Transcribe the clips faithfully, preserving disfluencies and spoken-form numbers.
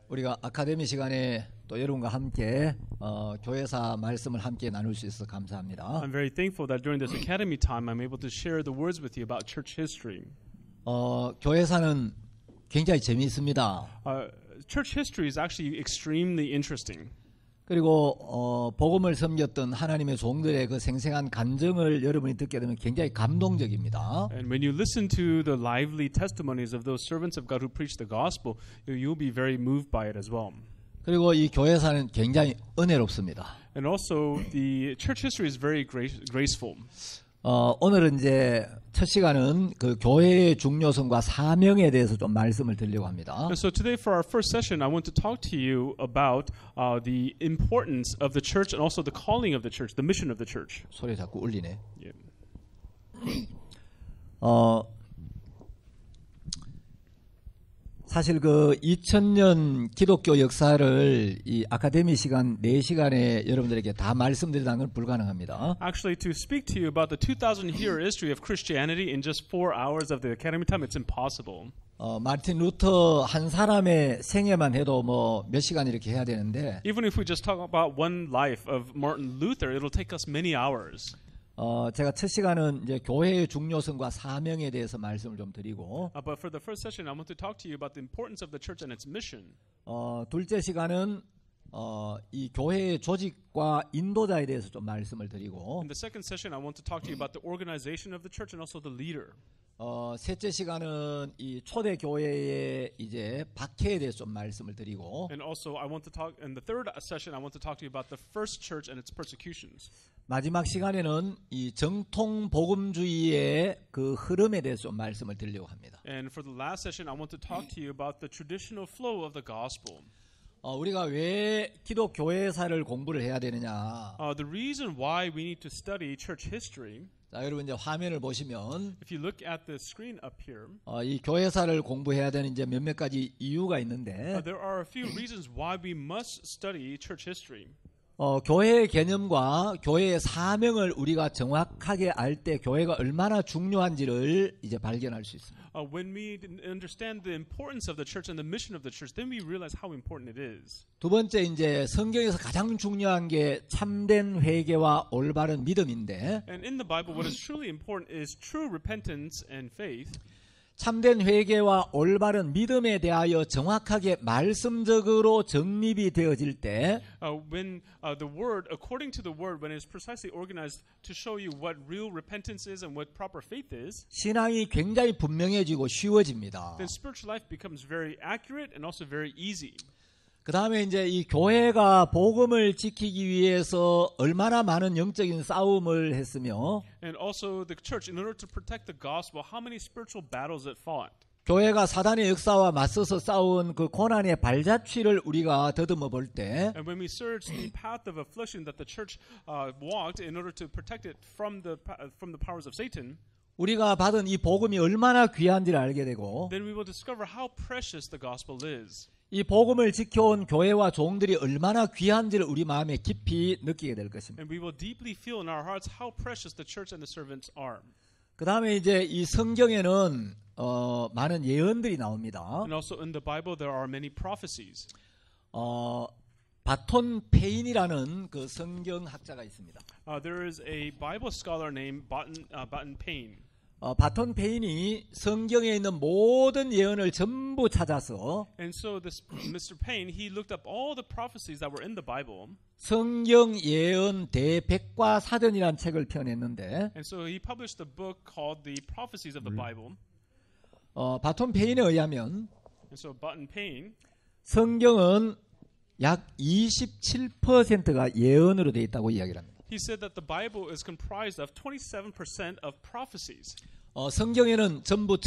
우리가 아카데미 시간에 또 여러분과 함께 어, 교회사 말씀을 함께 나눌 수 있어서 감사합니다. I'm very thankful that during this academy time I'm able to share the words with you about church history. 어, 교회사는 굉장히 재미있습니다. Uh, church history is actually extremely interesting. 그리고 어, 복음을 섬겼던 하나님의 종들의 그 생생한 간증을 여러분이 듣게 되면 굉장히 감동적입니다. And when you listen to the lively testimonies of those servants of God who preach the gospel, you'll be very moved by it as well. 그리고 이 교회사는 굉장히 은혜롭습니다. And also the church history is very grace, graceful. 어, 오늘은 이제 첫 시간은 그 교회의 중요성과 사명에 대해서 좀 말씀을 드리려고 합니다. And so today for our first session, I want to talk to you about uh, the importance of the church and also the calling of the church, the mission of the church. 소리 자꾸 울리네. Yeah. 어, 사실 그 이천 년 기독교 역사를 이 아카데미 시간 네 시간에 여러분들에게 다 말씀드리는 건 불가능합니다. Actually, to speak to you about the two thousand year history of Christianity in just four hours of the academy time, it's impossible. 어, 마틴 루터 한 사람의 생애만 해도 뭐 몇 시간 이렇게 해야 되는데 Even if we just talk about one life of Martin Luther, it'll take us many hours. 어, 제가 첫 시간은 이제 교회의 중요성과 사명에 대해서 말씀을 좀 드리고 Uh, but for the first session, I want to talk to you about the importance of the church and its mission. 어, 둘째 시간은 어, 이 교회의 조직과 인도자에 대해서 좀 말씀을 드리고 In the second session, I want to talk to you about the organization of the church and also the leader. 어, 셋째 시간은 이 초대 교회의 이제 박해에 대해서 좀 말씀을 드리고 And also, I want to talk, in the third session, I want to talk to you about the first church and its persecutions. 마지막 시간에는 이 정통 복음주의의 그 흐름에 대해서 좀 말씀을 드리려고 합니다. And for the last session, I want to talk to you about the traditional flow of the gospel. 어, 우리가 왜 기독 교회사를 공부를 해야 되느냐? Uh, the reason why we need to study church history, 자, 여러분 이제 화면을 보시면 if you look at the screen up here, 어, 이 교회사를 공부해야 되는 이제 몇몇 가지 이유가 uh, 있는데 there are a few reasons why we must study church history. 어, 교회의 개념과 교회의 사명을 우리가 정확하게 알 때 교회가 얼마나 중요한지를 이제 발견할 수 있습니다. Uh, when we understand the importance of the church and the mission of the church, then we realize how important it is. 두 번째 이제 성경에서 가장 중요한 게 참된 회개와 올바른 믿음인데 And in the Bible, what is truly important is true repentance and faith. 참된 회개와 올바른 믿음에 대하여 정확하게 말씀적으로 정립이 되어질 때 Uh, when uh, the word, according to the word, when it's precisely organized to show you what real repentance is and what proper faith is, 신앙이 굉장히 분명해지고 쉬워집니다. then spiritual life becomes very accurate and also very easy. 그 다음에 이제 이 교회가 복음을 지키기 위해서 얼마나 많은 영적인 싸움을 했으며 And also the church, in order to protect the gospel, how many spiritual battles it fought. 교회가 사단의 역사와 맞서서 싸운 그 고난의 발자취를 우리가 더듬어 볼 때 And when we search the path of affliction that the church uh, walked in order to protect it from the from the powers of Satan, 우리가 받은 이 복음이 얼마나 귀한지를 알게 되고 then we will discover how precious the gospel is. 이 복음을 지켜온 교회와 종들이 얼마나 귀한지를 우리 마음에 깊이 느끼게 될 것입니다. And we will deeply feel in our hearts how precious the church and the servants are. 그 다음에 이제 이 성경에는 어, 많은 예언들이 나옵니다. And also in the Bible there are many prophecies. 어, 바톤 페인이라는 그 성경학자가 있습니다. Uh, there is a Bible scholar named Barton, uh, Barton Payne. 어, 바톤 페인이 성경에 있는 모든 예언을 전부 찾아서 And so this Mister Payne, he looked up all the prophecies that were in the Bible. 성경 예언 대백과사전이라는 책을 펴냈는데 And so he published a book called The Prophecies of the Bible. 어, 바톤 페인에 의하면 And so Barton Payne, 성경은 약 이십칠 퍼센트가 예언으로 되어 있다고 이야기를 합니다. he said that the Bible is comprised of twenty-seven percent of prophecies. 어, 성경에는 전부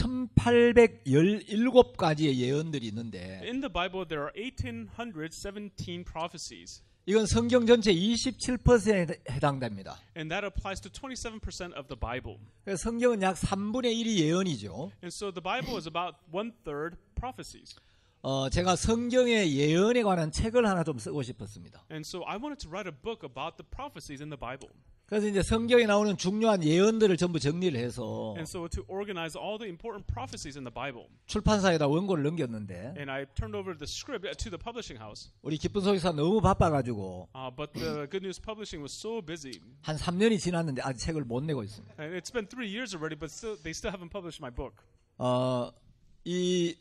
천팔백십칠 가지의 예언들이 있는데 In the Bible there are one thousand eight hundred seventeen prophecies. 이건 성경 전체 이십칠 퍼센트에 해당됩니다. And that applies to twenty-seven percent of the Bible. 그래서 성경은 약 삼분의 일이 예언이죠. And so the Bible is about one-third prophecies. 어, 제가 성경의 예언에 관한 책을 하나 좀 쓰고 싶었습니다. And so I wanted to write a book about the prophecies in the Bible. 그래서 이제 성경에 나오는 중요한 예언들을 전부 정리를 해서 And so to organize all the important prophecies in the Bible. 출판사에다 원고를 넘겼는데 And I turned over the script to the publishing house. 우리 기쁜 소식사 너무 바빠가지고 Uh, but the Good News Publishing was so busy. 한 삼 년이 지났는데 아직 책을 못 내고 있습니다. And it's been three years already, but still, they still haven't published my book. 어, 이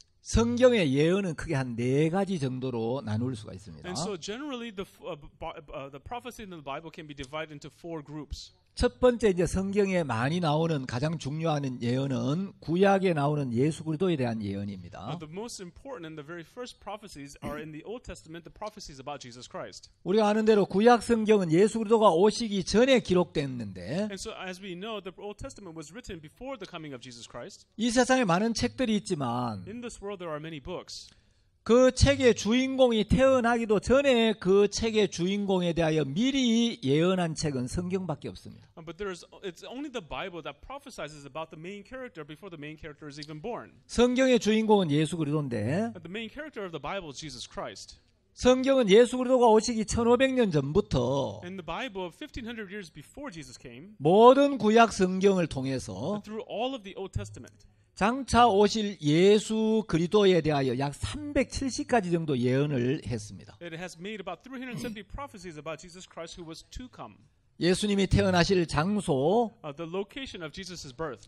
성경의 예언은 크게 한 네 가지 정도로 나눌 수가 있습니다. And so generally, the uh, uh, the prophecy in the Bible can be divided into four groups. 첫 번째 이제 성경에 많이 나오는 가장 중요한 예언은 구약에 나오는 예수 그리스도에 대한 예언입니다. Uh, the most important and the very first prophecies are in the Old Testament, the prophecies about Jesus Christ. 우리가 아는 대로 구약 성경은 예수 그리스도가 오시기 전에 기록됐는데 And so, as we know, the Old Testament was written before the coming of Jesus Christ. 이 세상에 많은 책들이 있지만 In this world, there are many books. 그 책의 주인공이 태어나기도 전에 그 책의 주인공에 대하여 미리 예언한 책은 성경밖에 없습니다. Uh, but there's it's only the Bible that prophesies about the main character before the main character is even born. 성경의 주인공은 예수 그리스도인데 Uh, the main character of the Bible is Jesus Christ. 성경은 예수 그리스도가 오시기 천오백 년 전부터 In the Bible, fifteen hundred years before Jesus came, 모든 구약 성경을 통해서 through all of the Old Testament, 장차 오실 예수 그리스도에 대하여 약 삼백칠십 가지 정도 예언을 했습니다. it has made about three hundred seventy prophecies about Jesus Christ who was to come. 예수님이 태어나실 장소, Uh, the location of Jesus' birth,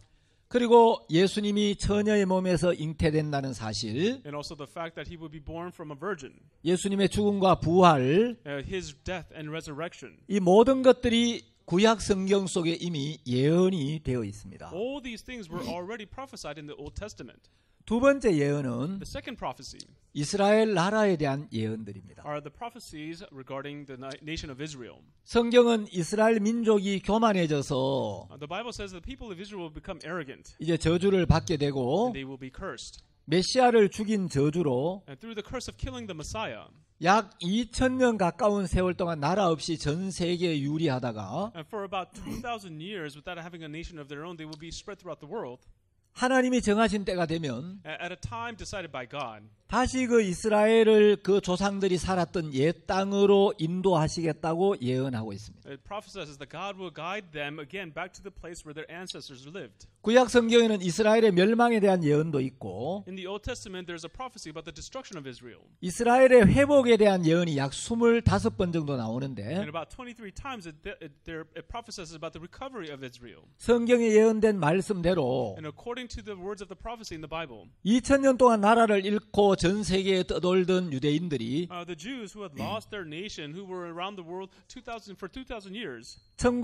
그리고 예수님이 처녀의 몸에서 잉태된다는 사실, and also the fact that he would be born from a virgin, 예수님의 죽음과 부활, uh, his death and resurrection. 이 모든 것들이 구약 성경 속에 이미 예언이 되어 있습니다. All these things were already prophesied in the Old Testament. 두 번째 예언은 The second prophecy 이스라엘 나라에 대한 예언들입니다. are the prophecies regarding the na- nation of Israel. 성경은 이스라엘 민족이 교만해져서 Uh, the Bible says the people of Israel will become arrogant 이제 저주를 받게 되고 and they will be cursed. 메시아를 죽인 저주로 And through the curse of killing the Messiah, 약 이천 년 가까운 세월 동안 나라 없이 전 세계에 유리하다가 and for about two thousand years without having a nation of their own, they will be spread throughout the world. 하나님이 정하신 때가 되면 A- At a time decided by God, 다시 그 이스라엘을 그 조상들이 살았던 옛 땅으로 인도하시겠다고 예언하고 있습니다. it prophesies that God will guide them again back to the place where their ancestors lived. 구약 성경에는 이스라엘의 멸망에 대한 예언도 있고 In the Old Testament, there's a prophecy about the destruction of Israel. 이스라엘의 회복에 대한 예언이 약 이십오 번 정도 And 나오는데 about twenty-three times it, it, there, it prophesies about the recovery of Israel. 성경에 예언된 말씀대로 And according to the words of the prophecy in the Bible, 이천 년 동안 나라를 잃고 전 세계에 떠돌던 유대인들이 uh, the Jews who had lost their nation, who were around the world two thousand for two thousand years,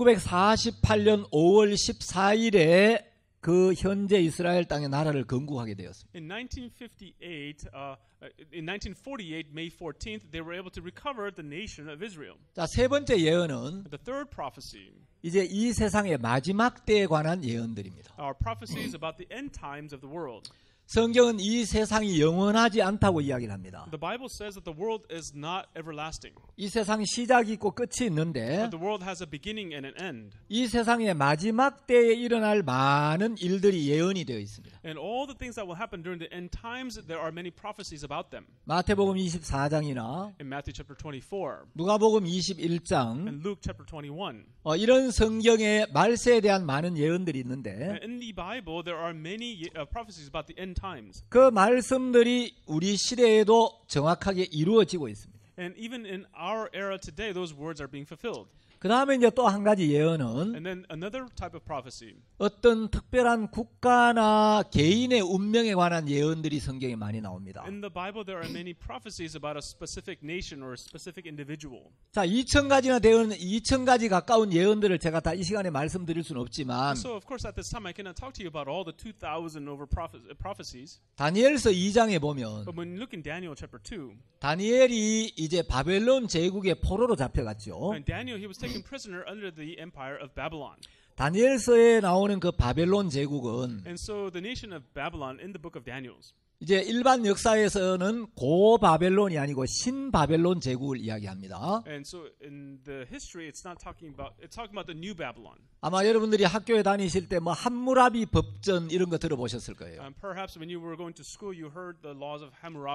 천구백사십팔 년 오월 십사일에 그 현재 이스라엘 땅의 나라를 건국하게 되었습니다. in nineteen fifty-eight, uh, in nineteen forty-eight, May fourteenth, they were able to recover the nation of Israel. 자, 세 번째 예언은 The third prophecy 이제 이 세상의 마지막 때에 관한 예언들입니다. are prophecies about the end times of the world. 성경은 이 세상이 영원하지 않다고 이야기를 합니다. The Bible says that the world is not everlasting. 이 세상이 시작이 있고 끝이 있는데 But the world has a beginning and an end. 이 세상의 마지막 때에 일어날 많은 일들이 예언이 되어 있습니다. And all the things that will happen during the end times, there are many prophecies about them. 마태복음 이십사 장이나 In Matthew chapter twenty-four 누가복음 이십일 장 and Luke chapter twenty-one. 어, 이런 성경의 말세에 대한 많은 예언들이 있는데 And in the Bible, there are many uh, prophecies about the end times. 그 말씀들이 우리 시대에도 정확하게 이루어지고 있습니다. And even in our era today, those words are being fulfilled. 그 다음에 이제 또 한 가지 예언은 And then another type of prophecy 어떤 특별한 국가나 개인의 운명에 관한 예언들이 성경에 많이 나옵니다. in the Bible, there are many prophecies about a specific nation or a specific individual. 자, 이천 가지나 되는 이천 가지 가까운 예언들을 제가 다 이 시간에 말씀드릴 수는 없지만 So, of course, at this time, I cannot talk to you about all the two thousand over prophe- prophecies. 다니엘서 이 장에 보면 But when you look in Daniel chapter two, 다니엘이 이제 바벨론 제국의 포로로 잡혀갔죠. and Daniel, he was taken prisoner under the empire of Babylon. 다니엘서에 나오는 그 바벨론 제국은 And so the nation of Babylon in the book of Daniel, 이제 일반 역사에서는 고 바벨론이 아니고 신 바벨론 제국을 이야기합니다. and so in the history, it's not talking about, it's talking about the new Babylon. 아마 여러분들이 학교에 다니실 때 뭐 함무라비 법전 이런 거 들어보셨을 거예요. Um, perhaps when you were going to school, you heard the laws of Hammurabi.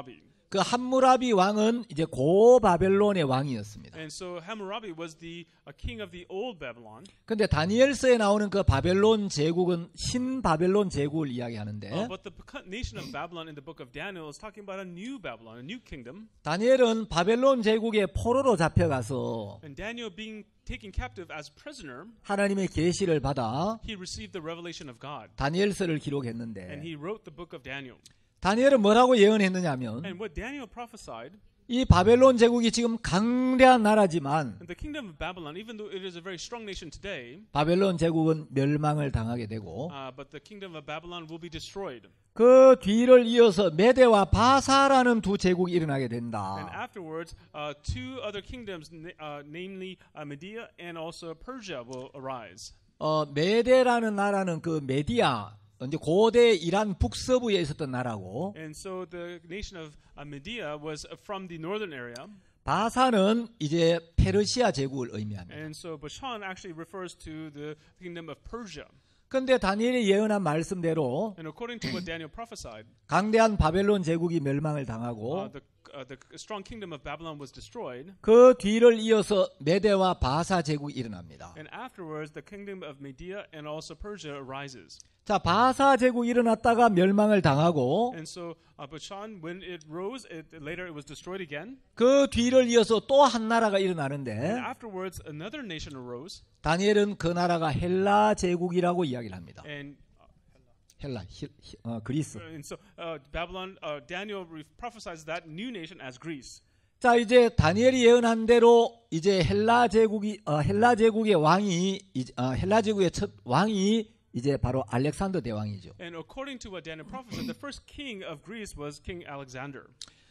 그 함무라비 왕은 이제 고 바벨론의 왕이었습니다. And so Hammurabi was the uh, king of the old Babylon. 근데 다니엘서에 나오는 그 바벨론 제국은 신 바벨론 제국을 이야기하는데 Uh, but the P- nation of Babylon in the book of Daniel is talking about a new Babylon, a new kingdom. 다니엘은 바벨론 제국의 포로로 잡혀가서 And Daniel being taken captive as prisoner, 하나님의 계시를 받아 he received the revelation of God. 다니엘서를 And 기록했는데 he wrote the book of Daniel. 다니엘은 뭐라고 예언했느냐면 And what Daniel prophesied, 이 바벨론 제국이 지금 강대한 나라지만 the kingdom of Babylon, even though it is a very strong nation today, 바벨론 제국은 멸망을 당하게 되고 uh, but the kingdom of Babylon will be destroyed. 그 뒤를 이어서 메대와 바사라는 두 제국이 일어나게 And 된다. afterwards, uh, two other kingdoms, na- uh, namely uh, Media and also Persia, will arise. 어, 메대라는 나라는 그 메디아 이제 고대 이란 북서부에 있었던 나라고 And so the nation of uh, Media was uh, from the northern area. 바사는 이제 페르시아 제국을 의미합니다. And so Bashan actually refers to the kingdom of Persia. 그런데 다니엘이 예언한 말씀대로 And according to what Daniel prophesied, 강대한 바벨론 제국이 멸망을 uh, 당하고 the, uh, the strong kingdom of Babylon was destroyed. 그 뒤를 이어서 메대와 바사 제국이 일어납니다. And afterwards, the kingdom of Media and also Persia arises. 자, 바사 제국이 일어났다가 멸망을 당하고 And so uh, Bashan, when it rose, it, later it was destroyed again. 그 뒤를 이어서 또 한 나라가 And 일어나는데 afterwards, another nation arose. 다니엘은 그 나라가 헬라 제국이라고 이야기를 합니다. And 헬라, 히, 히, 어, 그리스. And so uh, Babylon, uh, Daniel re- prophesies that new nation as Greece. 자, 이제 다니엘이 예언한 대로 이제 헬라 제국이 어, 헬라 제국의 왕이 이제, 어, 헬라 제국의 첫 왕이 이제 바로 알렉산더 대왕이죠. And according to what Daniel prophesied, the first king of Greece was King Alexander.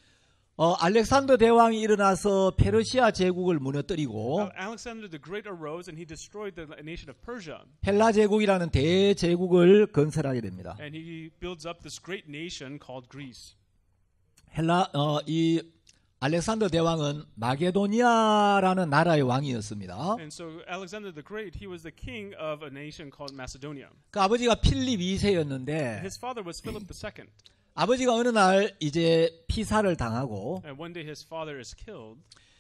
어, 알렉산더 대왕이 일어나서 페르시아 제국을 무너뜨리고 Al- Alexander the Great arose and he destroyed the nation of Persia. 헬라 제국이라는 대제국을 건설하게 됩니다. And he builds up this great nation called Greece. 헬라 어, 이 알렉산더 대왕은 마게도니아라는 나라의 왕이었습니다. And so Alexander the Great, he was the king of a nation called Macedonia. 그 아버지가 필립 이 세였는데 His father was Philip the Second. 아버지가 어느 날 이제 피살을 당하고 And one day his father is killed.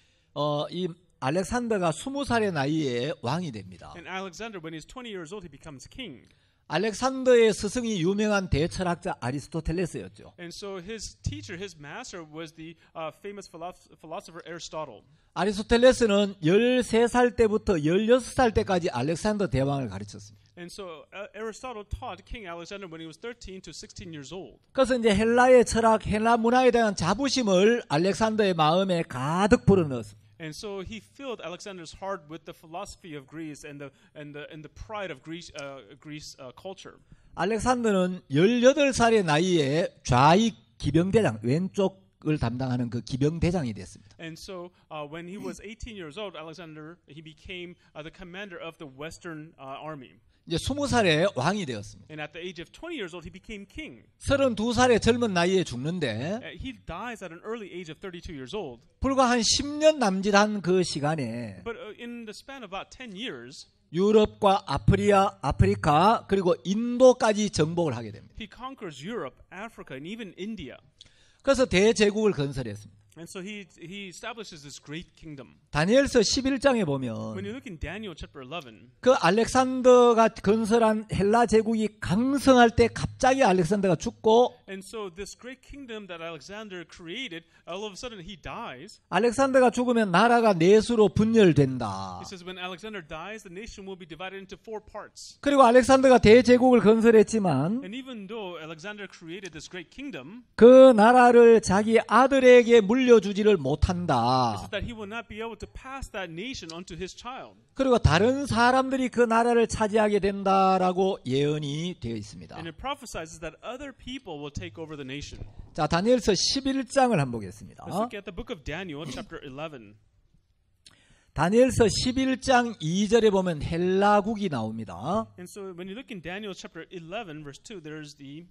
어, 이 알렉산더가 스무 살의 나이에 왕이 됩니다. And Alexander, when he's twenty years old, he becomes king. 알렉산더의 스승이 유명한 대철학자 아리스토텔레스였죠. And so his teacher, his master, was the uh, famous philosoph- philosopher Aristotle. 아리스토텔레스는 열세 살 때부터 열여섯 살 때까지 알렉산더 대왕을 가르쳤습니다. And so uh, Aristotle taught King Alexander when he was thirteen to sixteen years old. 그래서 이제 헬라의 철학, 헬라 문화에 대한 자부심을 알렉산더의 마음에 가득 불어넣었습니다. And so he filled Alexander's heart with the philosophy of Greece and the and the and the pride of Greece uh, Greece uh, culture. 알렉산더는 열여덟 살의 나이에 좌익 기병대장, 왼쪽을 담당하는 그 기병대장이 됐습니다. And so uh, when he was eighteen years old, Alexander he became uh, the commander of the Western uh, army. 이제 스무 살에 왕이 되었습니다. And at the age of twenty years old, he became king. 서른두 살의 젊은 나이에 죽는데 Uh, he dies at an early age of thirty-two years old. 불과 한 십 년 남짓한 그 시간에 But uh, in the span of about ten years, 유럽과 아프리아, 아프리카 그리고 인도까지 정복을 하게 됩니다. he conquers Europe, Africa, and even India. 그래서 대제국을 건설했습니다. And so he he establishes this great kingdom. 다니엘서 십일 장에 When 보면 you look in Daniel chapter eleven, 그 알렉산더가 건설한 헬라 제국이 강성할 때 갑자기 알렉산더가 죽고 and so this great kingdom that Alexander created, all of a sudden he dies. 알렉산더가 죽으면 나라가 내수로 분열된다. He says when Alexander dies, the nation will be divided into four parts. 그리고 알렉산더가 대제국을 건설했지만 And even though Alexander created this great kingdom, 그 나라를 자기 아들에게 물려주지를 못한다. it says that he will not be able to pass that nation onto his child. 그리고 다른 사람들이 그 나라를 차지하게 된다라고 예언이 되어 있습니다. And it prophesies that other people will take over the nation. 자, 다니엘서 십일 장을 한번 보겠습니다. Let's look at the book of Daniel, chapter eleven. 다니엘서 십일 장 이 절에 보면 헬라국이 나옵니다. And so when you look in Daniel chapter eleven, verse two, there's the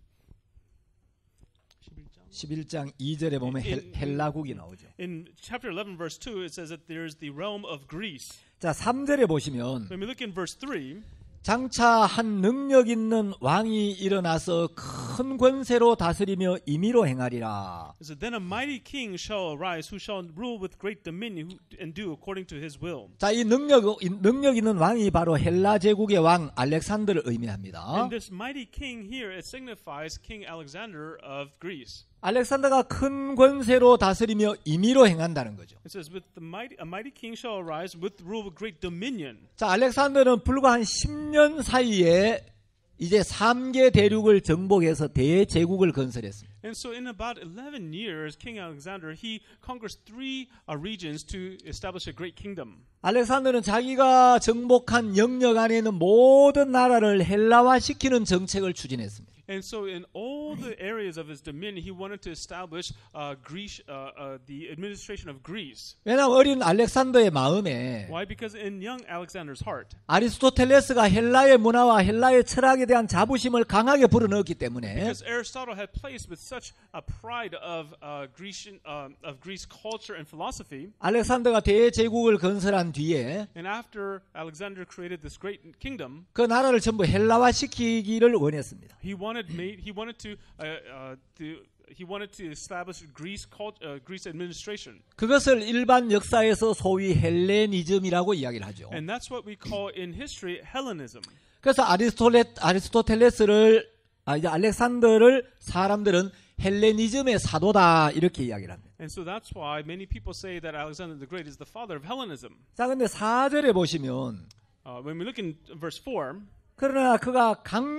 십일 장 이 절에 보면 헬, 헬라국이 나오죠. in chapter eleven, verse two, it says that there's the realm of Greece. 자, 삼 절에 보시면 When we look in verse three, 장차 한 능력 있는 왕이 일어나서 큰 권세로 다스리며 임의로 행하리라. So then a mighty king shall arise, who shall rule with great dominion who- and do according to his will. 자, 이 능력 이 능력 있는 왕이 바로 헬라 제국의 왕 알렉산더를 의미합니다. And this mighty king here, it signifies King Alexander of Greece. 알렉산더가 큰 권세로 다스리며 임의로 행한다는 거죠. It says, "With the mighty, a mighty king shall arise, with rule with great dominion." 자, 알렉산더는 불과 한 십 년 사이에 이제 삼 개 대륙을 정복해서 대제국을 건설했습니다. And so, in about eleven years, King Alexander he conquers three uh, regions to establish a great kingdom. 알렉산더는 자기가 정복한 영역 안에 있는 모든 나라를 헬라화시키는 정책을 추진했습니다. And so, in all the areas of his dominion, he wanted to establish uh, Greece, uh, uh, the administration of Greece. 왜냐하면 어린 알렉산더의 마음에 Why? Because in young Alexander's heart, 아리스토텔레스가 헬라의 문화와 헬라의 철학에 대한 자부심을 강하게 불어넣었기 때문에 because Aristotle had placed with such a pride of uh, Grecian uh, of Greece culture and philosophy, 알렉산더가 대제국을 건설한 뒤에 and after Alexander created this great kingdom, 그 나라를 전부 헬라화시키기를 원했습니다. he wanted made he wanted to uh, uh, to he wanted to establish Greece cult, uh, Greece administration, 그것을 일반 역사에서 소위 헬레니즘이라고 이야기를 하죠. and that's what we call in history Hellenism. 그래서 아리스토텔레, 아리스토텔레스를 아, 이제 알렉산더를 사람들은 헬레니즘의 사도다 이렇게 이야기를 합니다. And so that's why many people say that Alexander the Great is the father of Hellenism. 자, 근데 사 절에 보시면 Uh, when we look in verse four, 그러나 그가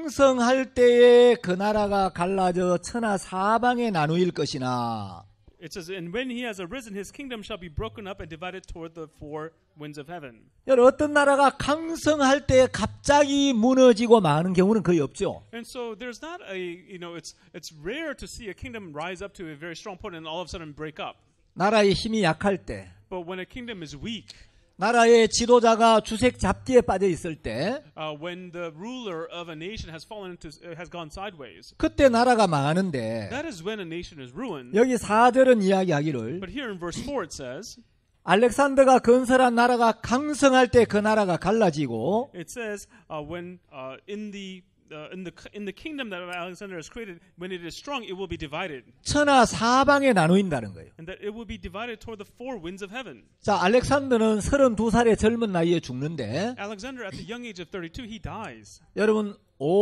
강성할 때에 그 나라가 갈라져 천하 사방에 나누일 것이나 it says, "And when he has arisen, his kingdom shall be broken up and divided toward the four winds of heaven." 여러분 어떤 나라가 강성할 때 갑자기 무너지고 마는 경우는 거의 없죠. And so there's not a, you know, it's it's rare to see a kingdom rise up to a very strong point and all of a sudden break up. 나라의 힘이 약할 때, But when a kingdom is weak, 나라의 지도자가 주색 잡기에 빠져 있을 때, uh, when the ruler of a nation has fallen into, uh, has gone sideways, 그때 나라가 망하는데 that is when a nation is ruined. 여기 사 절은 이야기하기를 But here in verse four it says, 알렉산더가 건설한 나라가 강성할 때 그 나라가 갈라지고 it says uh, when uh, in the uh, in the in the kingdom that Alexander has created, when it is strong, it will be divided, 천하 사방에 나누인다는 거예요. and that it will be divided toward the four winds of heaven. 자, 알렉산더는 서른두 살의 젊은 나이에 죽는데 Alexander, at the young age of thirty-two, he dies. 여러분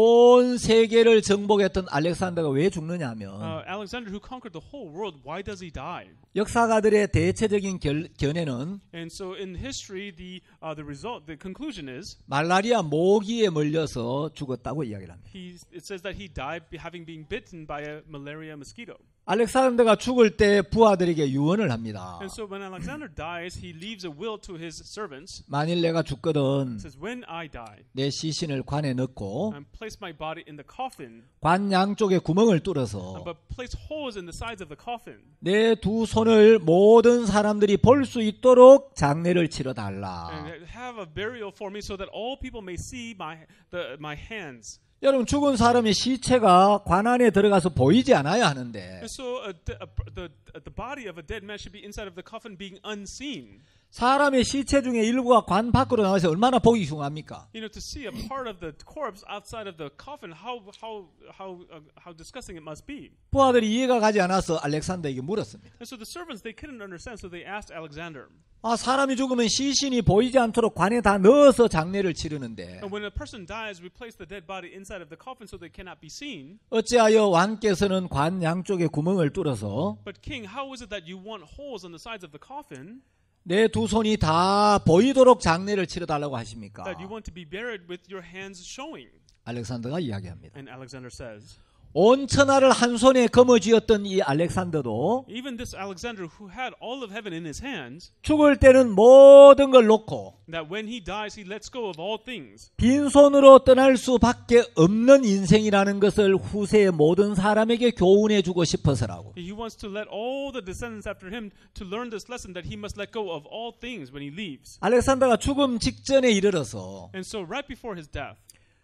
온 세계를 정복했던 알렉산더가 왜 죽느냐 하면 Uh, Alexander, who conquered the whole world, why does he die? 역사가들의 대체적인 결, 견해는 And so, in history, the uh, the result, the conclusion is, 말라리아 모기에 몰려서 죽었다고 이야기를 합니다. he it says that he died be- having been bitten by a malaria mosquito. 알렉산더가 죽을 때 부하들에게 유언을 합니다. And so, when Alexander dies, he leaves a will to his servants. 만일 내가 죽거든 It says, "When I die, 내 시신을 관에 넣고 and place my body in the coffin, 관 양쪽에 구멍을 뚫어서 but place holes in the sides of the coffin, 내 두 손을 모든 사람들이 볼 수 있도록 장례를 치러 달라. and have a burial for me, so that all people may see my the my hands." 여러분 죽은 사람의 시체가 관 안에 들어가서 보이지 않아야 하는데 And so, a, de- a, the the body of a dead man should be inside of the coffin, being unseen. 사람의 시체 중에 일부가 관 밖으로 나와서 얼마나 보기 흉합니까? You know, to see a part of the corpse outside of the coffin, how how how uh, how disgusting it must be. 부하들이 이해가 가지 않아서 알렉산더에게 물었습니다. And so the servants, they couldn't understand, so they asked Alexander. 아, 사람이 죽으면 시신이 보이지 않도록 관에 다 넣어서 장례를 치르는데 And when a person dies, we place the dead body inside of the coffin so they cannot be seen. 어찌하여 왕께서는 관 양쪽에 구멍을 뚫어서 But king, how is it that you want holes on the sides of the coffin, 내 두 손이 다 보이도록 장례를 치러달라고 하십니까? that you want to be buried with your hands showing? 알렉산더가 이야기합니다. And Alexander says, 온 천하를 한 손에 거머쥐었던 이 알렉산더도 even this Alexander, who had all of heaven in his hands, 죽을 때는 모든 걸 놓고 that when he dies, he lets go of all things. 빈손으로 떠날 수밖에 없는 인생이라는 것을 후세의 모든 사람에게 교훈해 주고 싶어서라고. He wants to let all the descendants after him to learn this lesson, that he must let go of all things when he leaves. 알렉산더가 죽음 직전에 이르러서 And so right before his death,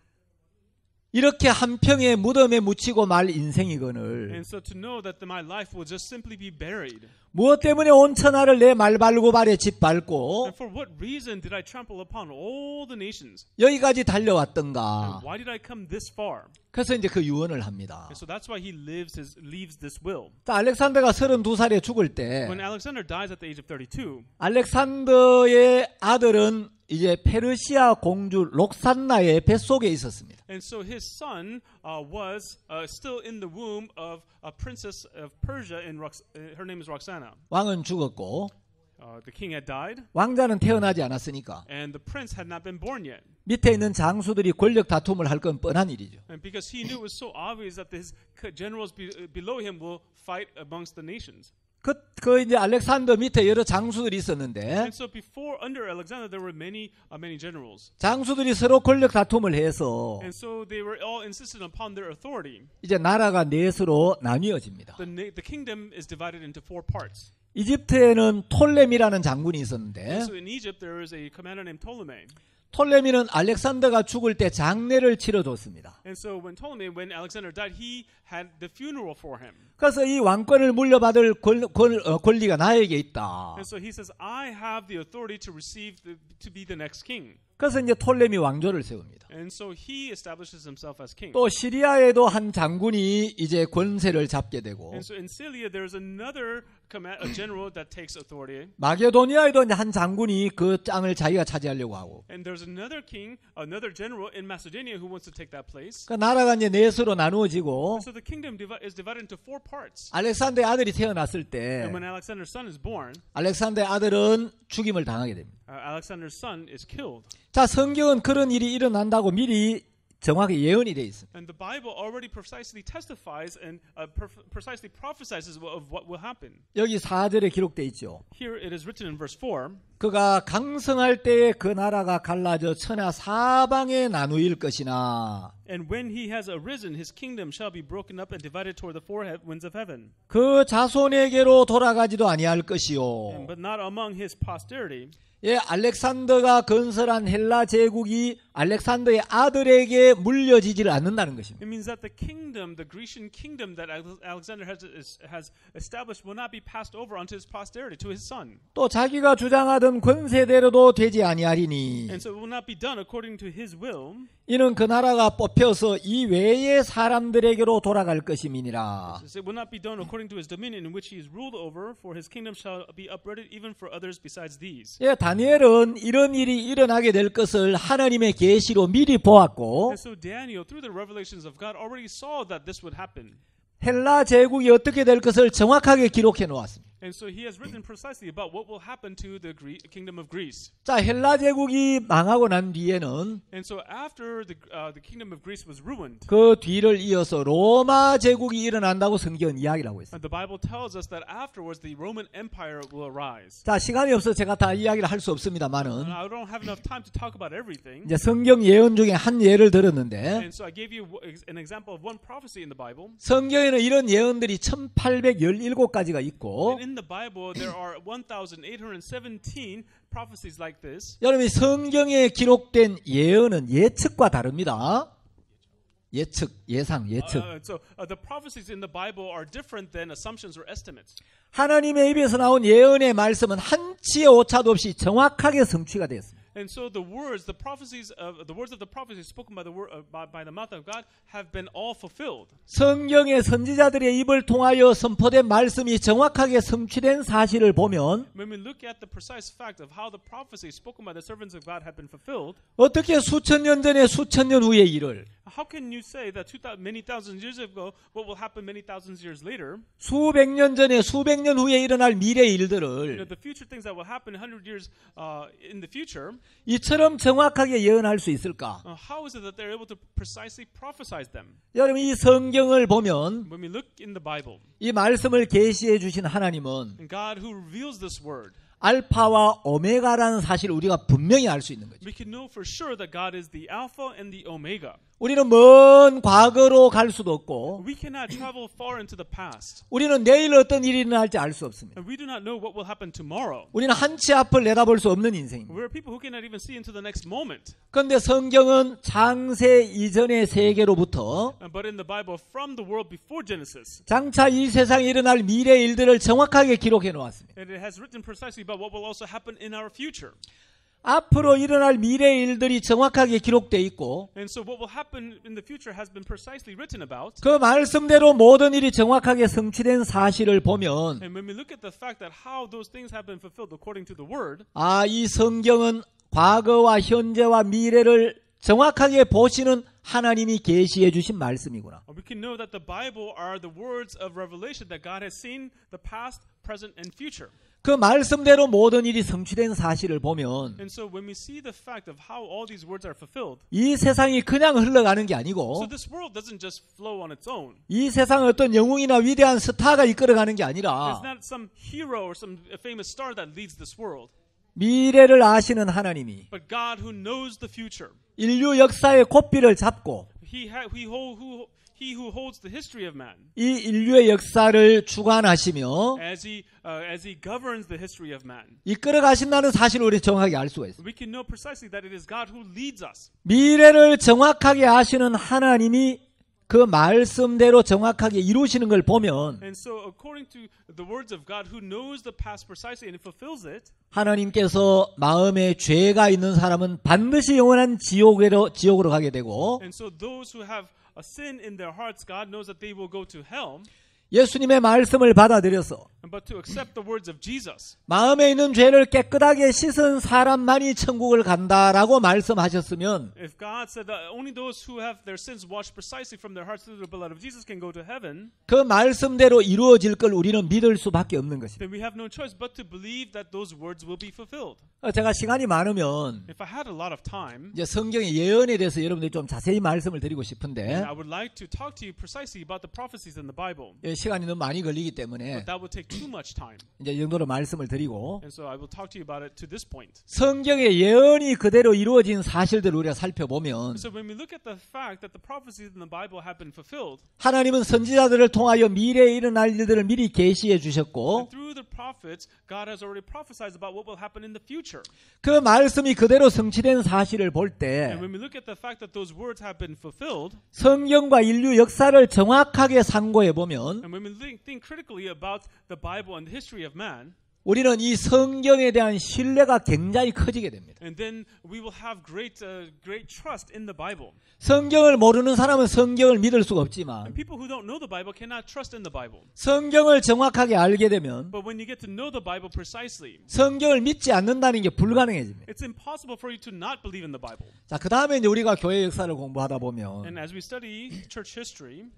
이렇게 한 평의 무덤에 묻히고 말 인생이거늘 and so to know that my life will just simply be buried, 무엇 때문에 온 천하를 내 말발굽 아래 짓밟고 And for what reason did I trample upon all the nations? 여기까지 And 달려왔던가. why did I come this far? 그래서 이제 그 유언을 합니다. And so that's why he lives his, leaves this will. 자, 알렉산더가 서른두 살에 죽을 때 When Alexander dies at the age of thirty-two, 알렉산더의 아들은 이제 페르시아 공주 록산나의 뱃속에 있었습니다. and so his son uh, was uh, still in the womb of a princess of Persia. In Rox- uh, her name is Roxana. 왕은 죽었고 Uh, the king had died, 왕자는 태어나지 않았으니까 and the prince had not been born yet. 밑에 있는 장수들이 권력 다툼을 할 건 뻔한 일이죠. And because he knew it was so obvious that his generals be, below him will fight amongst the nations. 그, 그 이제 알렉산더 밑에 여러 장수들이 있었는데 And so before, under Alexander, there were many, uh, many generals. 장수들이 서로 권력 다툼을 해서 And so they were all insistent upon their authority. 이제 나라가 넷으로 나뉘어집니다. The, na- the kingdom is divided into four parts. 이집트에는 톨레미라는 장군이 있었는데 And so in Egypt, there is a commander named Ptolemy. 톨레미는 알렉산더가 죽을 때 장례를 치러줬습니다. And so when Ptolemy, when Alexander died, he had the funeral for him. 그래서 이 왕권을 물려받을 권, 권, 어, 권리가 나에게 있다. And so he says, I have the authority to receive, the, to be the next king. 그래서 이제 톨레미 왕조를 세웁니다. And so he establishes himself as king. 또 시리아에도 한 장군이 이제 권세를 잡게 되고 And so in Syria, there's another command, a general that takes authority. 마게도니아에도 이제 한 장군이 그 땅을 자기가 차지하려고 하고 And there's another king, another general in Macedonia who wants to take that place. 그 나라가 이제 넷으로 나누어지고 And so the kingdom divi- is divided into four parts. 알렉산더의 아들이 태어났을 때 And when Alexander's son is born, 알렉산더의 아들은 죽임을 당하게 됩니다. uh, Alexander's son is killed. 자, 성경은 그런 일이 일어난다고 미리 정확히 예언이 돼 있습니다. And the Bible already precisely testifies and uh, per- precisely prophesies of what will happen. 여기 사 절에 기록돼 있죠. Here it is written in verse four. 그가 강성할 때에 그 나라가 갈라져 천하 사방에 나누일 것이나 And when he has arisen, his kingdom shall be broken up and divided toward the four he- winds of heaven. 그 자손에게로 돌아가지도 아니할 And, 것이요. but not among his posterity. 예, 알렉산더가 건설한 헬라 제국이 알렉산더의 아들에게 물려지지를 않는다는 것입니다. It means that the kingdom, the Grecian kingdom that Alex- Alexander has, is, has established will not be passed over onto his posterity, to his son. 또 자기가 주장하던 권세대로도 되지 아니하리니 And so it will not be done according to his will. 이는 그 나라가 뽑혀서 이 외의 사람들에게로 돌아갈 것임이니라. It will not be done according to his dominion in which he is ruled over, for his kingdom shall be uprooted even for others besides these. 예, 다니엘은 이런 일이 일어나게 될 것을 하나님의 계시로 미리 보았고 And so Daniel, through the revelations of God, already saw that this would happen. 헬라 제국이 어떻게 될 것을 정확하게 기록해 놓았습니다. And so he has written precisely about what will happen to the Gre- kingdom of Greece. 자, 헬라 제국이 망하고 난 뒤에는 And so after the, uh, the kingdom of Greece was ruined, 그 뒤를 이어서 로마 제국이 일어난다고 성경은 이야기를 하고 있습니다. and the Bible tells us that afterwards the Roman Empire will arise. 자, 시간이 없어서 제가 다 이야기를 할 수 And 없습니다만은 I don't have enough time to talk about everything. 이제 성경 예언 중에 한 예를 들었는데 And so I gave you an example of one prophecy in the Bible. 성경에는 이런 예언들이 천팔백십칠 가지가 있고 And in the Bible, there are one thousand eight hundred seventeen prophecies like this. 여러분 성경에 기록된 예언은 예측과 다릅니다. 예측, 예상, 예측. Uh, so uh, the prophecies in the Bible are different than assumptions or estimates. 하나님의 입에서 나온 예언의 말씀은 한치의 오차도 없이 정확하게 성취가 되었습니다. And so the words, the prophecies of the words of the prophecies spoken by the word uh, by, by the mouth of God have been all fulfilled. 성경의 선지자들의 입을 통하여 선포된 말씀이 정확하게 성취된 사실을 보면 When we look at the precise fact of how the prophecies spoken by the servants of God have been fulfilled, 어떻게 수천 년 전에 수천 년 후의 일을 how can you say that two thousand, many thousands years ago what will happen many thousands years later? 수백 년 전에 수백 년 후에 일어날 미래 You know, 일들을 the future things that will happen one hundred years uh, in the future. 이처럼 정확하게 예언할 수 있을까? Uh, how is it that they're able to precisely prophesize them? 여러분 이 성경을 보면 When we look in the Bible, 이 말씀을 계시해 주신 하나님은 and God who reveals this word, 알파와 오메가라는 사실을 우리가 분명히 알 수 있는 거죠. We can know for sure that God is the Alpha and the Omega. 우리는 먼 과거로 갈 수도 없고 We cannot travel far into the past. 우리는 내일 어떤 일이 일어날지 알 수 없습니다. And we do not know what will happen tomorrow. 우리는 한치 앞을 내다볼 수 없는 인생입니다. We're people who cannot even see into the next moment. 그런데 성경은 창세 이전의 세계로부터 But in the Bible, from the world before Genesis, 장차 이 세상에 일어날 미래 일들을 정확하게 기록해 놓았습니다. and it has written precisely about what will also happen in our future. 앞으로 일어날 미래 일들이 정확하게 기록되어 있고 And so what will happen in the future has been precisely written about. 그 말씀대로 모든 일이 정확하게 성취된 사실을 보면 And when we look at the fact that how those things have been fulfilled according to the Word, 아, 이 성경은 과거와 현재와 미래를 정확하게 보시는 하나님이 계시해 주신 말씀이구나. we can know that the Bible are the words of revelation that God has seen the past, present, and future. 그 말씀대로 모든 일이 성취된 사실을 보면 And so when we see the fact of how all these words are fulfilled, 이 세상이 그냥 흘러가는 게 so 아니고 this world doesn't just flow on its own. 이 세상은 어떤 영웅이나 위대한 스타가 이끌어가는 게 It's 아니라 not some hero or some famous star that leads this world, 미래를 아시는 하나님이 but God who knows the future. 인류 역사의 고삐를 잡고 He, ha- he, hold, who, he who holds the history of man, 이 인류의 역사를 주관하시며 as he, uh, as he governs the history of man. 이끌어 가신다는 사실을 우리 정확하게 알 수가 있어요. We can know precisely that it is God who leads us. 미래를 정확하게 아시는 하나님이 그 말씀대로 정확하게 이루시는 걸 보면 And so according to the words of God who knows the past precisely and he fulfills it, 하나님께서 마음에 죄가 있는 사람은 반드시 영원한 지옥으로 지옥으로 가게 되고 and so those who have a sin in their hearts, God knows that they will go to hell. 예수님의 말씀을 받아들여서 But to accept the words of Jesus, 마음에 있는 죄를 깨끗하게 씻은 사람만이 천국을 간다라고 말씀하셨으면 if God said that only those who have their sins washed precisely from their hearts through the blood of Jesus can go to heaven, 그 말씀대로 이루어질 걸 우리는 믿을 수밖에 없는 것입니다. then we have no choice but to believe that those words will be fulfilled. 어, 제가 시간이 많으면 If I had a lot of time, 이제 성경의 예언에 대해서 여러분들이 좀 자세히 말씀을 드리고 then 싶은데 I would like to talk to you precisely about the prophecies in the Bible. 예, 시간이 너무 많이 걸리기 때문에 But that would take too much time. 이제 이 정도로 말씀을 드리고 And so I will talk to you about it to this point. 성경의 예언이 그대로 이루어진 사실들을 우리가 살펴보면 So when we look at the fact that the prophecies in the Bible have been fulfilled, 하나님은 선지자들을 통하여 미래에 일어날 일들을 미리 계시해 주셨고 and through the prophets, God has already prophesied about what will happen in the future. 그 말씀이 그대로 성취된 사실을 볼 때 And when we look at the fact that those words have been fulfilled, 성경과 인류 역사를 정확하게 상고해 보면 and when we think, think critically about the Bible and the history of man, 우리는 이 성경에 대한 신뢰가 굉장히 커지게 됩니다. and then we will have great, uh, great trust in the Bible. 성경을 모르는 사람은 성경을 믿을 수가 없지만 And people who don't know the Bible cannot trust in the Bible. 성경을 정확하게 알게 되면 But when you get to know the Bible precisely, 성경을 믿지 않는다는 게 불가능해집니다. it's impossible for you to not believe in the Bible. 자, 그 다음에 이제 우리가 교회 역사를 공부하다 보면 And as we study church history,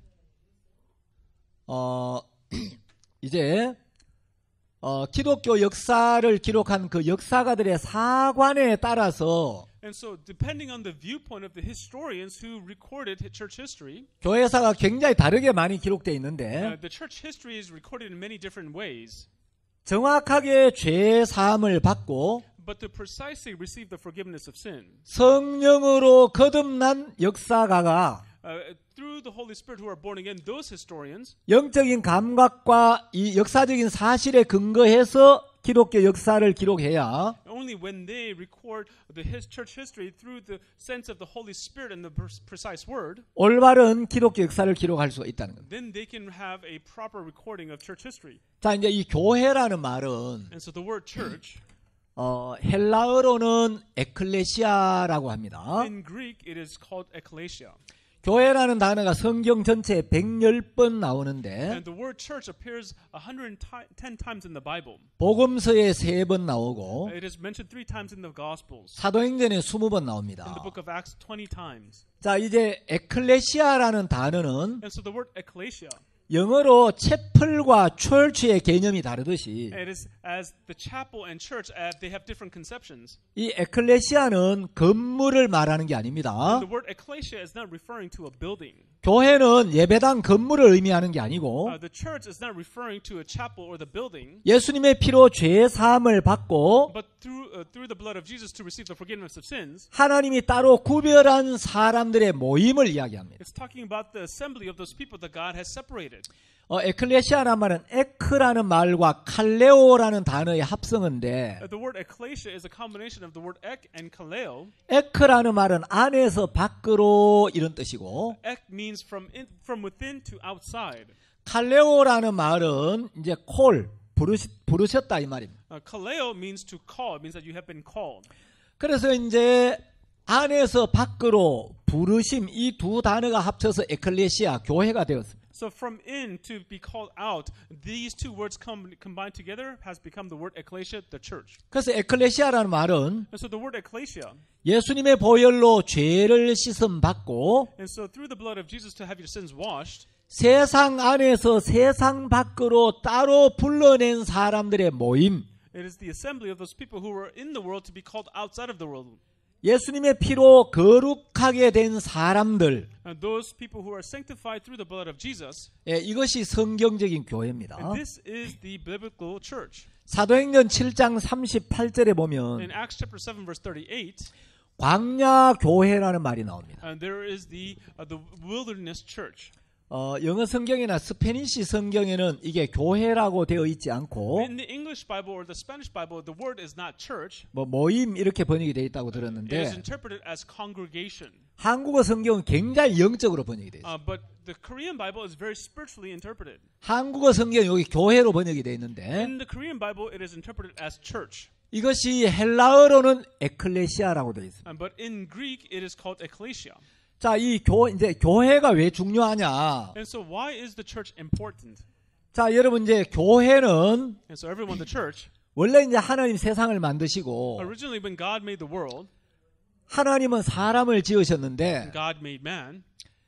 어 이제 어 기독교 역사를 기록한 그 역사가들의 사관에 따라서 and so depending on the viewpoint of the historians who recorded church history, 교회사가 굉장히 다르게 많이 기록되어 있는데 uh, the church history is recorded in many different ways. 정확하게 죄 사함을 받고 But to precisely receive the forgiveness of sin, 성령으로 거듭난 역사가가 uh, through the Holy Spirit who are born again, those historians, 영적인 감각과 이 역사적인 사실에 근거해서 기독교 역사를 기록해야 only when they record the his church history through the sense of the Holy Spirit and the precise word, 올바른 기독교 역사를 기록할 수가 있다는 겁니다. then they can have a proper recording of church history. 자, 이제 이 교회라는 말은 And so the word church, 어, 헬라어로는 에클레시아라고 합니다. in Greek, it is called ekklesia. 교회라는 단어가 성경 전체에 백십 번 나오는데 And the word church appears one hundred ten times in the Bible. 복음서에 세 번 나오고 It is mentioned three times in the Gospels. 사도행전에 이십 번 In 나옵니다. the book of Acts, twenty times. 자, 이제 에클레시아라는 단어는 And so the word ekklesia, 영어로 채플과 철치의 개념이 다르듯이 it is as the chapel and church, uh, they have different conceptions. 이 에클레시아는 건물을 말하는 게 아닙니다. The word ekklesia is not referring to a building. 교회는 예배당 건물을 의미하는 게 아니고 Uh, the church is not referring to a chapel or the building, 예수님의 피로 죄 사함을 받고 but through uh, through the blood of Jesus to receive the forgiveness of sins. 하나님이 따로 구별한 사람들의 모임을 이야기합니다. It's talking about the assembly of those people that God has separated. 어, 에클레시아라는 말은 에크라는 말과 칼레오라는 단어의 합성어인데 Uh, the word ecclesia is a combination of the word ek and kaleo. 에크라는 말은 안에서 밖으로 이런 뜻이고 Ek means from in, from within to outside. 칼레오라는 말은 이제 콜 부르시, 부르셨다 이 말입니다. Uh, kaleo means to call. It means that you have been called. 그래서 이제 안에서 밖으로 부르심 이 두 단어가 합쳐서 에클레시아 교회가 되었습니다. So from in to be called out, these two words com- combined together has become the word ecclesia, the church. 그래서 에클레시아라는 말은 And so the word ecclesia, 예수님의 보혈로 죄를 씻음 받고 and so through the blood of Jesus to have your sins washed, 세상 안에서 세상 밖으로 따로 불러낸 사람들의 모임, it is the assembly of those people who were in the world to be called outside of the world. 예수님의 피로 거룩하게 된 사람들, And those people who are sanctified through the blood of Jesus, 예, 이것이 성경적인 교회입니다. and this is the biblical church. 사도행전 칠 장 삼십팔 절에 보면 In Acts chapter seven verse thirty-eight, 광야 교회라는 말이 나옵니다. and there is the uh, the wilderness church. 어, 영어 성경이나 스페니시 성경에는 이게 교회라고 되어 있지 않고 In the English Bible or the Spanish Bible, the word is not church. 뭐 모임 이렇게 번역이 되어 있다고 It is 들었는데 interpreted as congregation. 한국어 성경은 굉장히 영적으로 번역이 되어 있어요. Uh, but the Korean Bible is very spiritually interpreted. 한국어 성경 여기 교회로 번역이 되어 있는데 In the Korean Bible, it is interpreted as church. 이것이 헬라어로는 에클레시아라고 되어 있습니다. Um, but in Greek, it is called ecclesia. 자, 이 교, 이제 교회가 왜 중요하냐? And so why is the church important? 자, 여러분 이제 교회는 And so everyone, the church, 원래 이제 하나님 세상을 만드시고 originally when God made the world, 하나님은 사람을 지으셨는데 God made man.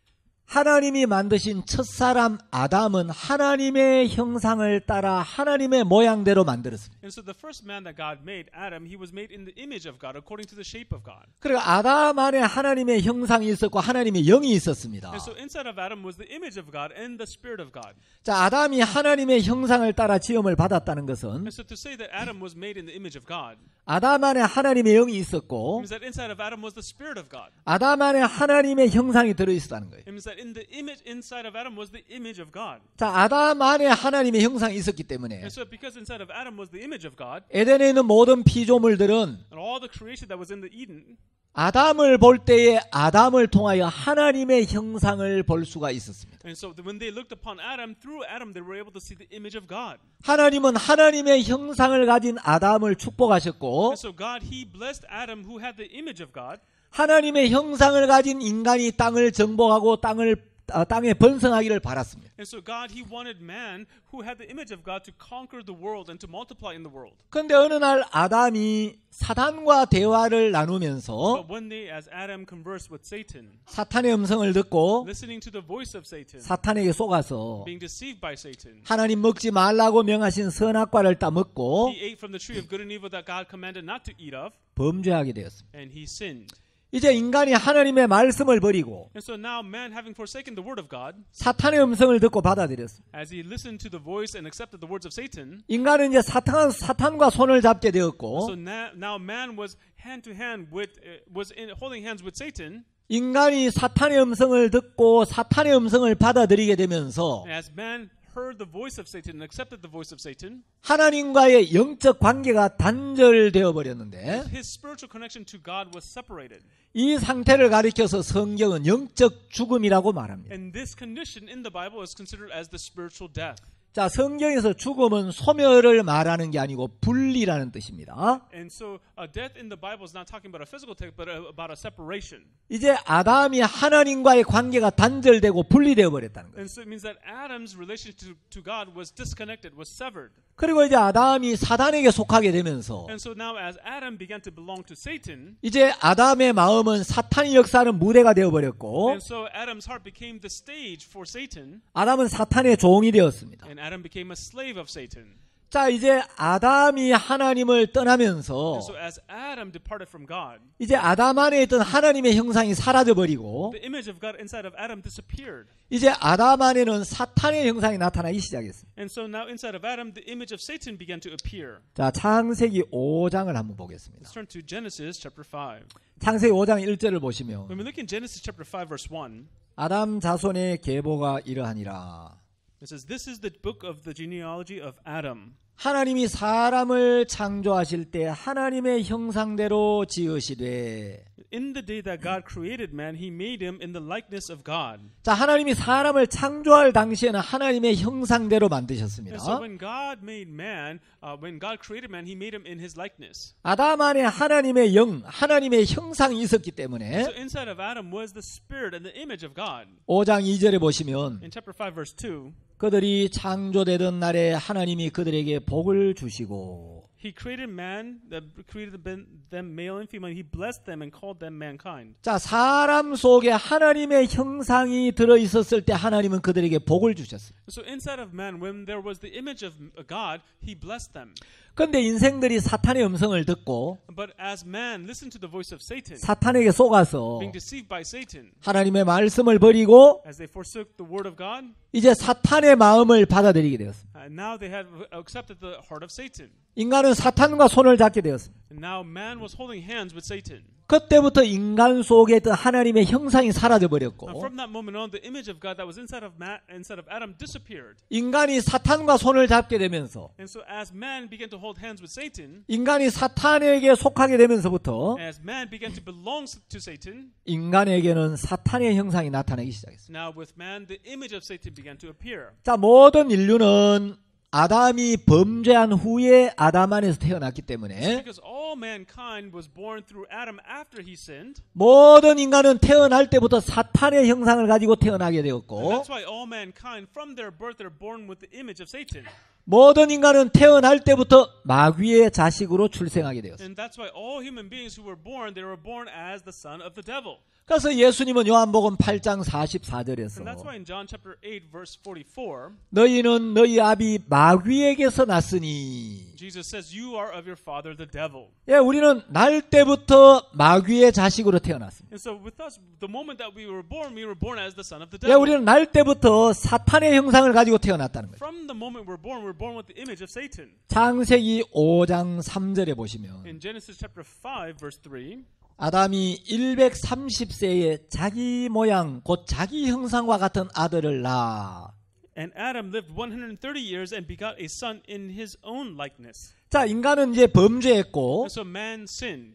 하나님이 만드신 첫사람 아담은 하나님의 형상을 따라 하나님의 모양대로 만들었습니다. And so the first man that God made, Adam, he was made in the image of God, according to the shape of God. 그리고 아담 안에 하나님의 형상이 있었고 하나님의 영이 있었습니다. And so inside of Adam was the image of God and the spirit of God. 자, 아담이 하나님의 형상을 따라 지음을 받았다는 것은 And so to say that Adam was made in the image of God 아담 안에 하나님의 영이 있었고 means that inside of Adam was the spirit of God. 아담 안에 하나님의 형상이 들어있었다는 거예요. It means that in the image inside of Adam was the image of God. 자, 아담 안에 하나님의 형상이 있었기 때문에 And so because inside of Adam was the image of God, 에덴에 있는 모든 피조물들은 and all the creation that was in the Eden, 아담을 볼 때에 아담을 통하여 하나님의 형상을 볼 수가 있었습니다. and so when they looked upon Adam, through Adam they were able to see the image of God. 하나님은 하나님의 형상을 가진 아담을 축복하셨고 And so God, He blessed Adam who had the image of God. 하나님의 형상을 가진 인간이 땅을 정복하고 땅을 아, 땅에 번성하기를 바랐습니다. And so God, He wanted man who had the image of God to conquer the world and to multiply in the world. 그런데 어느 날 아담이 사탄과 대화를 나누면서 But one day as Adam conversed with Satan, 사탄의 음성을 듣고 listening to the voice of Satan, 사탄에게 속아서 being deceived by Satan, 하나님 먹지 말라고 명하신 선악과를 따먹고 he ate from the tree of good and evil that God commanded not to eat of, 범죄하게 되었습니다. and he sinned. 이제 인간이 하나님의 말씀을 버리고 And so now man, having forsaken the word of God, 사탄의 음성을 듣고 받아들였습니다. as he listened to the voice and accepted the words of Satan, 인간은 이제 사탄, 사탄과 손을 잡게 되었고 so now, now man was hand to hand with, uh, was in, holding hands with Satan. 인간이 사탄의 음성을 듣고 사탄의 음성을 받아들이게 되면서 And as man heard the voice of Satan and accepted the voice of Satan, 하나님과의 영적 관계가 단절되어 버렸는데 his spiritual connection to God was separated. 이 상태를 가리켜서 성경은 영적 죽음이라고 말합니다. And this condition in the Bible is considered as the spiritual death. 자, 성경에서 죽음은 소멸을 말하는 게 아니고 분리라는 뜻입니다. And so a death in the Bible is not talking about a physical death, but a, about a separation. 이제 아담이 하나님과의 관계가 단절되고 분리되어 버렸다는 거예요. And so it means that Adam's relationship to, to God was disconnected, was severed. 그리고 이제 아담이 사단에게 속하게 되면서 And so now as Adam began to belong to Satan, 이제 아담의 마음은 사탄이 역사하는 무대가 되어 버렸고 and so Adam's heart became the stage for Satan, 아담은 사탄의 종이 되었습니다. and Adam became a slave of Satan. 자, 이제 아담이 하나님을 떠나면서 And so as Adam departed from God, 이제 아담 안에 있던 하나님의 형상이 사라져 버리고 the image of God inside of Adam disappeared. 이제 아담 안에는 사탄의 형상이 나타나기 시작했습니다. And so now inside of Adam, the image of Satan began to appear. 자, 창세기 오 장을 한번 보겠습니다. Let's turn to Genesis chapter five. 창세기 오 장 일 절을 보시면 When we look in Genesis chapter five, verse one, 아담 자손의 계보가 이러하니라. it says, "This is the book of the genealogy of Adam." 하나님이 사람을 창조하실 때 하나님의 형상대로 지으시되. In the day that God created man, He made him in the likeness of God. 자, 하나님이 사람을 창조할 당시에는 하나님의 형상대로 만드셨습니다. And so when God made man, uh, when God created man, He made him in His likeness. 아담 안에 하나님의 영, 하나님의 형상이 있었기 때문에 So inside of Adam was the spirit and the image of God. 오 장 이 절에 보시면 In chapter five, verse two, 그들이 창조되던 날에 하나님이 그들에게 복을 주시고 He created man, that created them male and female. He blessed them and called them mankind. 자, 사람 속에 하나님의 형상이 들어 있었을 때 하나님은 그들에게 복을 주셨어요. So inside of man, when there was the image of God, He blessed them. 그런데 인생들이 사탄의 음성을 듣고 But as man listened to the voice of Satan, 사탄에게 속아서 being deceived by Satan, 하나님의 말씀을 버리고 as they forsook the word of God, 이제 사탄의 마음을 받아들이게 되었습니다. and now they had accepted the heart of Satan. 인간은 사탄과 손을 잡게 되었습니다. And now man was holding hands with Satan. 그때부터 인간 속에 있던 하나님의 형상이 사라져 And 버렸고 from that moment on, the image of God that was inside of man, inside of Adam disappeared. 인간이 사탄과 손을 잡게 되면서 And so as man began to hold hands with Satan, 인간이 사탄에게 속하게 되면서부터 as man began to belong to Satan, 인간에게는 사탄의 형상이 나타나기 시작했습니다. now with man, the image of Satan began to appear. 자, 모든 인류는 아담이 범죄한 후에 아담 안에서 태어났기 때문에 Because all mankind was born through Adam after he sinned. 모든 인간은 태어날 때부터 사탄의 형상을 가지고 태어나게 And 되었고 that's why all mankind from their birth are born with the image of Satan. 모든 인간은 태어날 때부터 마귀의 자식으로 출생하게 되었습니다. And that's why all human beings who were born, they were born as the son of the devil. 그래서 예수님은 요한복음 팔 장 사십사 절에서 And that's why in John chapter eight verse forty-four, 너희는 너희 아비 마귀에게서 났으니 Jesus says, "You are of your father the devil." 예, 우리는 날 때부터 마귀의 자식으로 태어났습니다. And so with us, the moment that we were born, we were born as the son of the 예, devil. 우리는 날 때부터 사탄의 형상을 가지고 태어났다는 거예요. From the moment we're born, we're born with the image of Satan. 창세기 오 장 삼 절에 보시면 In Genesis chapter five verse three, 아담이 백삼십 세에 자기 모양 곧 자기 형상과 같은 아들을 낳아. and Adam lived one hundred thirty years and begot a son in his own likeness. 자, 인간은 이제 범죄했고 And so man sinned.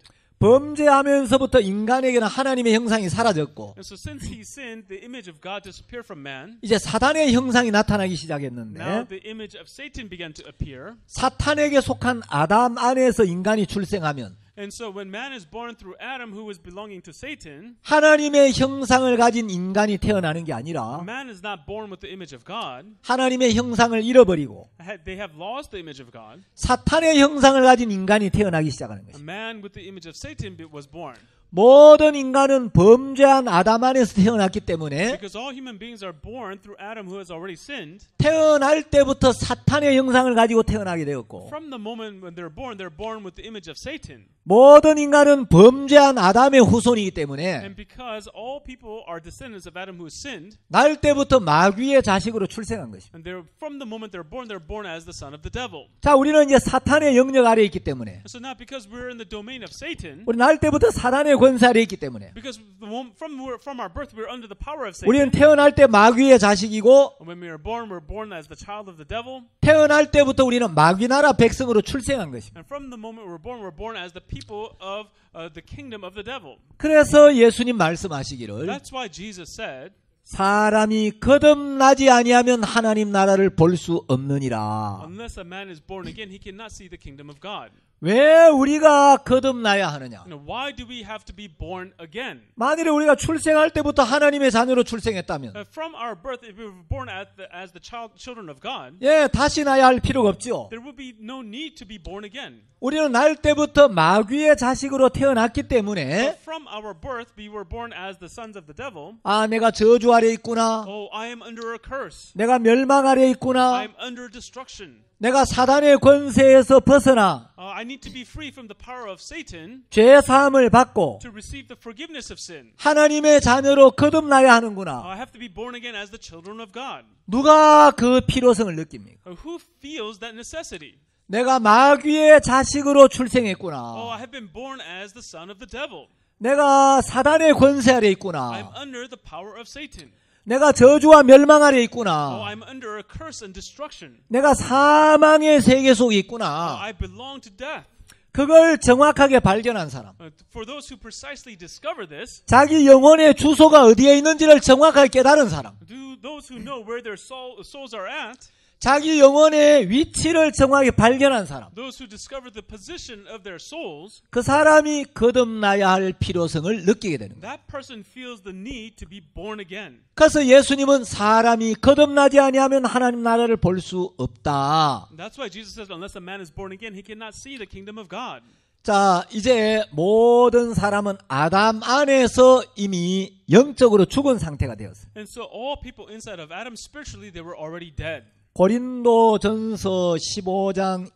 범죄하면서부터 인간에게는 하나님의 형상이 사라졌고 And so since he sinned, the image of God disappeared from man. 이제 사탄의 형상이 나타나기 Now 시작했는데 the image of Satan began to appear. 사탄에게 속한 아담 안에서 인간이 출생하면 And so when man is born through Adam, who was belonging to Satan, 하나님의 형상을 가진 인간이 태어나는 게 아니라 man is not born with the image of God. 하나님의 형상을 잃어버리고 They have lost the image of God. 사탄의 형상을 가진 인간이 태어나기 시작하는 A 것입니다. man with the image of Satan was born. 모든 인간은 범죄한 아담 안에서 태어났기 때문에 Because all human beings are born through Adam, who has already sinned. 태어날 때부터 사탄의 형상을 가지고 태어나게 되었고 From the moment when they're born, they're born with the image of Satan. 모든 인간은 범죄한 아담의 후손이기 때문에 And because all people are descendants of Adam who sinned, 날 때부터 마귀의 자식으로 출생한 것입니다. and they're from the moment they're born, they're born as the son of the devil. 자, 우리는 이제 사탄의 영역 아래에 있기 때문에 And so now, because we're in the domain of Satan, 우리 날 때부터 사탄의 권세 아래에 있기 때문에 because the moment, from from our birth we're under the power of 우리는 Satan. 태어날 때 마귀의 자식이고 And when we are born, we're born as the child of the devil. 태어날 때부터 우리는 마귀 나라 백성으로 출생한 것입니다. And from the moment we're born, we're born as the people of uh, the kingdom of the devil. 그래서 예수님 말씀하시기를 That's why Jesus said, 사람이 거듭나지 아니하면 하나님 나라를 볼 수 없느니라. unless a man is born again, he cannot see the kingdom of God. 왜 우리가 거듭나야 하느냐? You know, why do we have to be born again? 만일에 우리가 출생할 때부터 하나님의 자녀로 출생했다면, Uh, from our birth, if we were born as the, as the child, children of God, 예, 다시 나야 할 필요가 없죠. there would be no need to be born again. 우리는 날 때부터 마귀의 자식으로 태어났기 때문에, But from our birth, we were born as the sons of the devil. 아, 내가 저주 아래 있구나. Oh, I am under a curse. 내가 멸망 아래 I 있구나. am under destruction. 내가 사단의 권세에서 벗어나 Uh, I need to be free from the power of Satan 죄 사함을 받고 to receive the forgiveness of sin. 하나님의 자녀로 거듭나야 Uh, 하는구나. I have to be born again as the children of God. 누가 그 필요성을 느낍니까? Uh, who feels that necessity? 내가 마귀의 자식으로 Oh, 출생했구나. I have been born as the son of the devil. 내가 사단의 권세 아래 I'm 있구나. under the power of Satan. 내가 저주와 멸망 아래 Oh, 있구나. I'm under a curse and destruction. 내가 사망의 세계 속에 Oh, 있구나. I belong to death. 그걸 정확하게 발견한 사람. Uh, for those who precisely discover this, 자기 영혼의 주소가 어디에 있는지를 정확하게 깨달은 사람. do those who know where their soul, souls are at, 자기 영혼의 위치를 정확히 발견한 사람. those who discover the position of their souls, 그 사람이 거듭나야 할 필요성을 느끼게 되는 거예요. that person feels the need to be born again. 그래서 예수님은 사람이 거듭나지 아니하면 하나님 나라를 볼 수 없다. That's why Jesus says, unless a man is born again, he cannot see the kingdom of God. 자, 이제 모든 사람은 아담 안에서 이미 영적으로 죽은 상태가 되었어요. And so all people inside of Adam, spiritually, they were already dead. 고린도전서 십오 장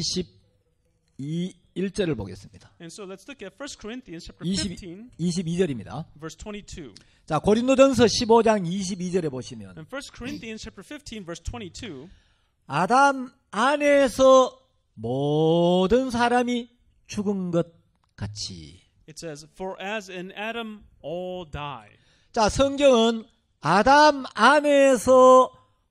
이십이 절을 보겠습니다. And so let's look at First Corinthians chapter 이십, fifteen, 이십이 절입니다. verse twenty-two. 자, 고린도전서 십오 장 이십이 절에 보시면 In First Corinthians chapter fifteen, verse twenty-two, 아담 안에서 모든 사람이 죽은 것 같이. it says, For as in Adam all die. 자, 성경은 아담 안에서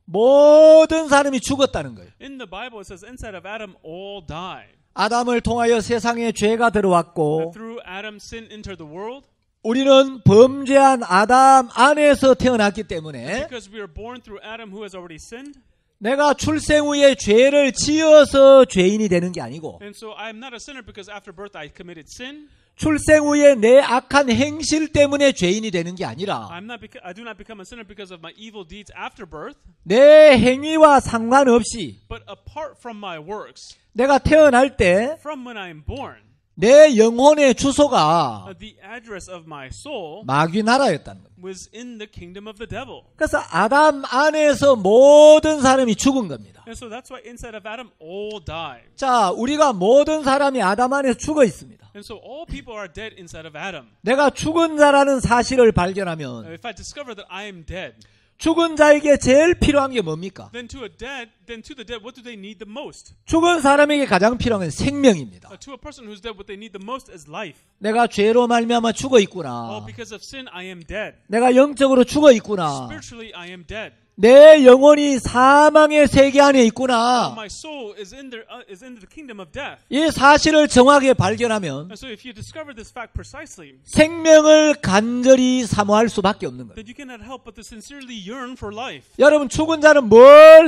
모든 사람이 죽었다는 거예요. In the Bible, it says, inside of Adam all die. 아담을 통하여 세상에 죄가 들어왔고 Through Adam, sin entered the world. 우리는 범죄한 아담 안에서 태어났기 때문에 Because we are born through Adam who has already sinned. 내가 출생 후에 죄를 지어서 죄인이 되는 게 아니고 And so I am not a sinner because after birth I committed sin. 출생 후에 내 악한 행실 때문에 죄인이 되는 게 아니라 I'm not beca- I do not become a sinner because of my evil deeds after birth. 내 행위와 상관없이 But apart from my works, 내가 태어날 때 from when I am born, 내 영혼의 주소가 uh, the address of my soul 마귀 나라였다는 겁니다. was in the kingdom of the devil. 그래서 아담 안에서 모든 사람이 죽은 겁니다. And so that's why inside of Adam all die. 자, 우리가 모든 사람이 아담 안에서 죽어 있습니다. And so all people are dead inside of Adam. 내가 죽은 자라는 사실을 발견하면 If I discover that I am dead, 죽은 자에게 제일 필요한 게 뭡니까? then to a dead, then to the dead, what do they need the most? 죽은 사람에게 가장 필요한 건 생명입니다. Uh, to a person who's dead, what they need the most is life. 내가 죄로 말미암아 죽어 Oh, 있구나. because of sin, I am dead. 내가 영적으로 죽어 있구나. Spiritually, I am dead. 내 영혼이 사망의 세계 안에 있구나. My soul is in the uh, is in the kingdom of death. 이 사실을 정확하게 발견하면 And so, if you discover this fact precisely, 생명을 간절히 사모할 수밖에 없는 거예요. then you cannot help but to sincerely yearn for life. 여러분, 죽은 자는 뭘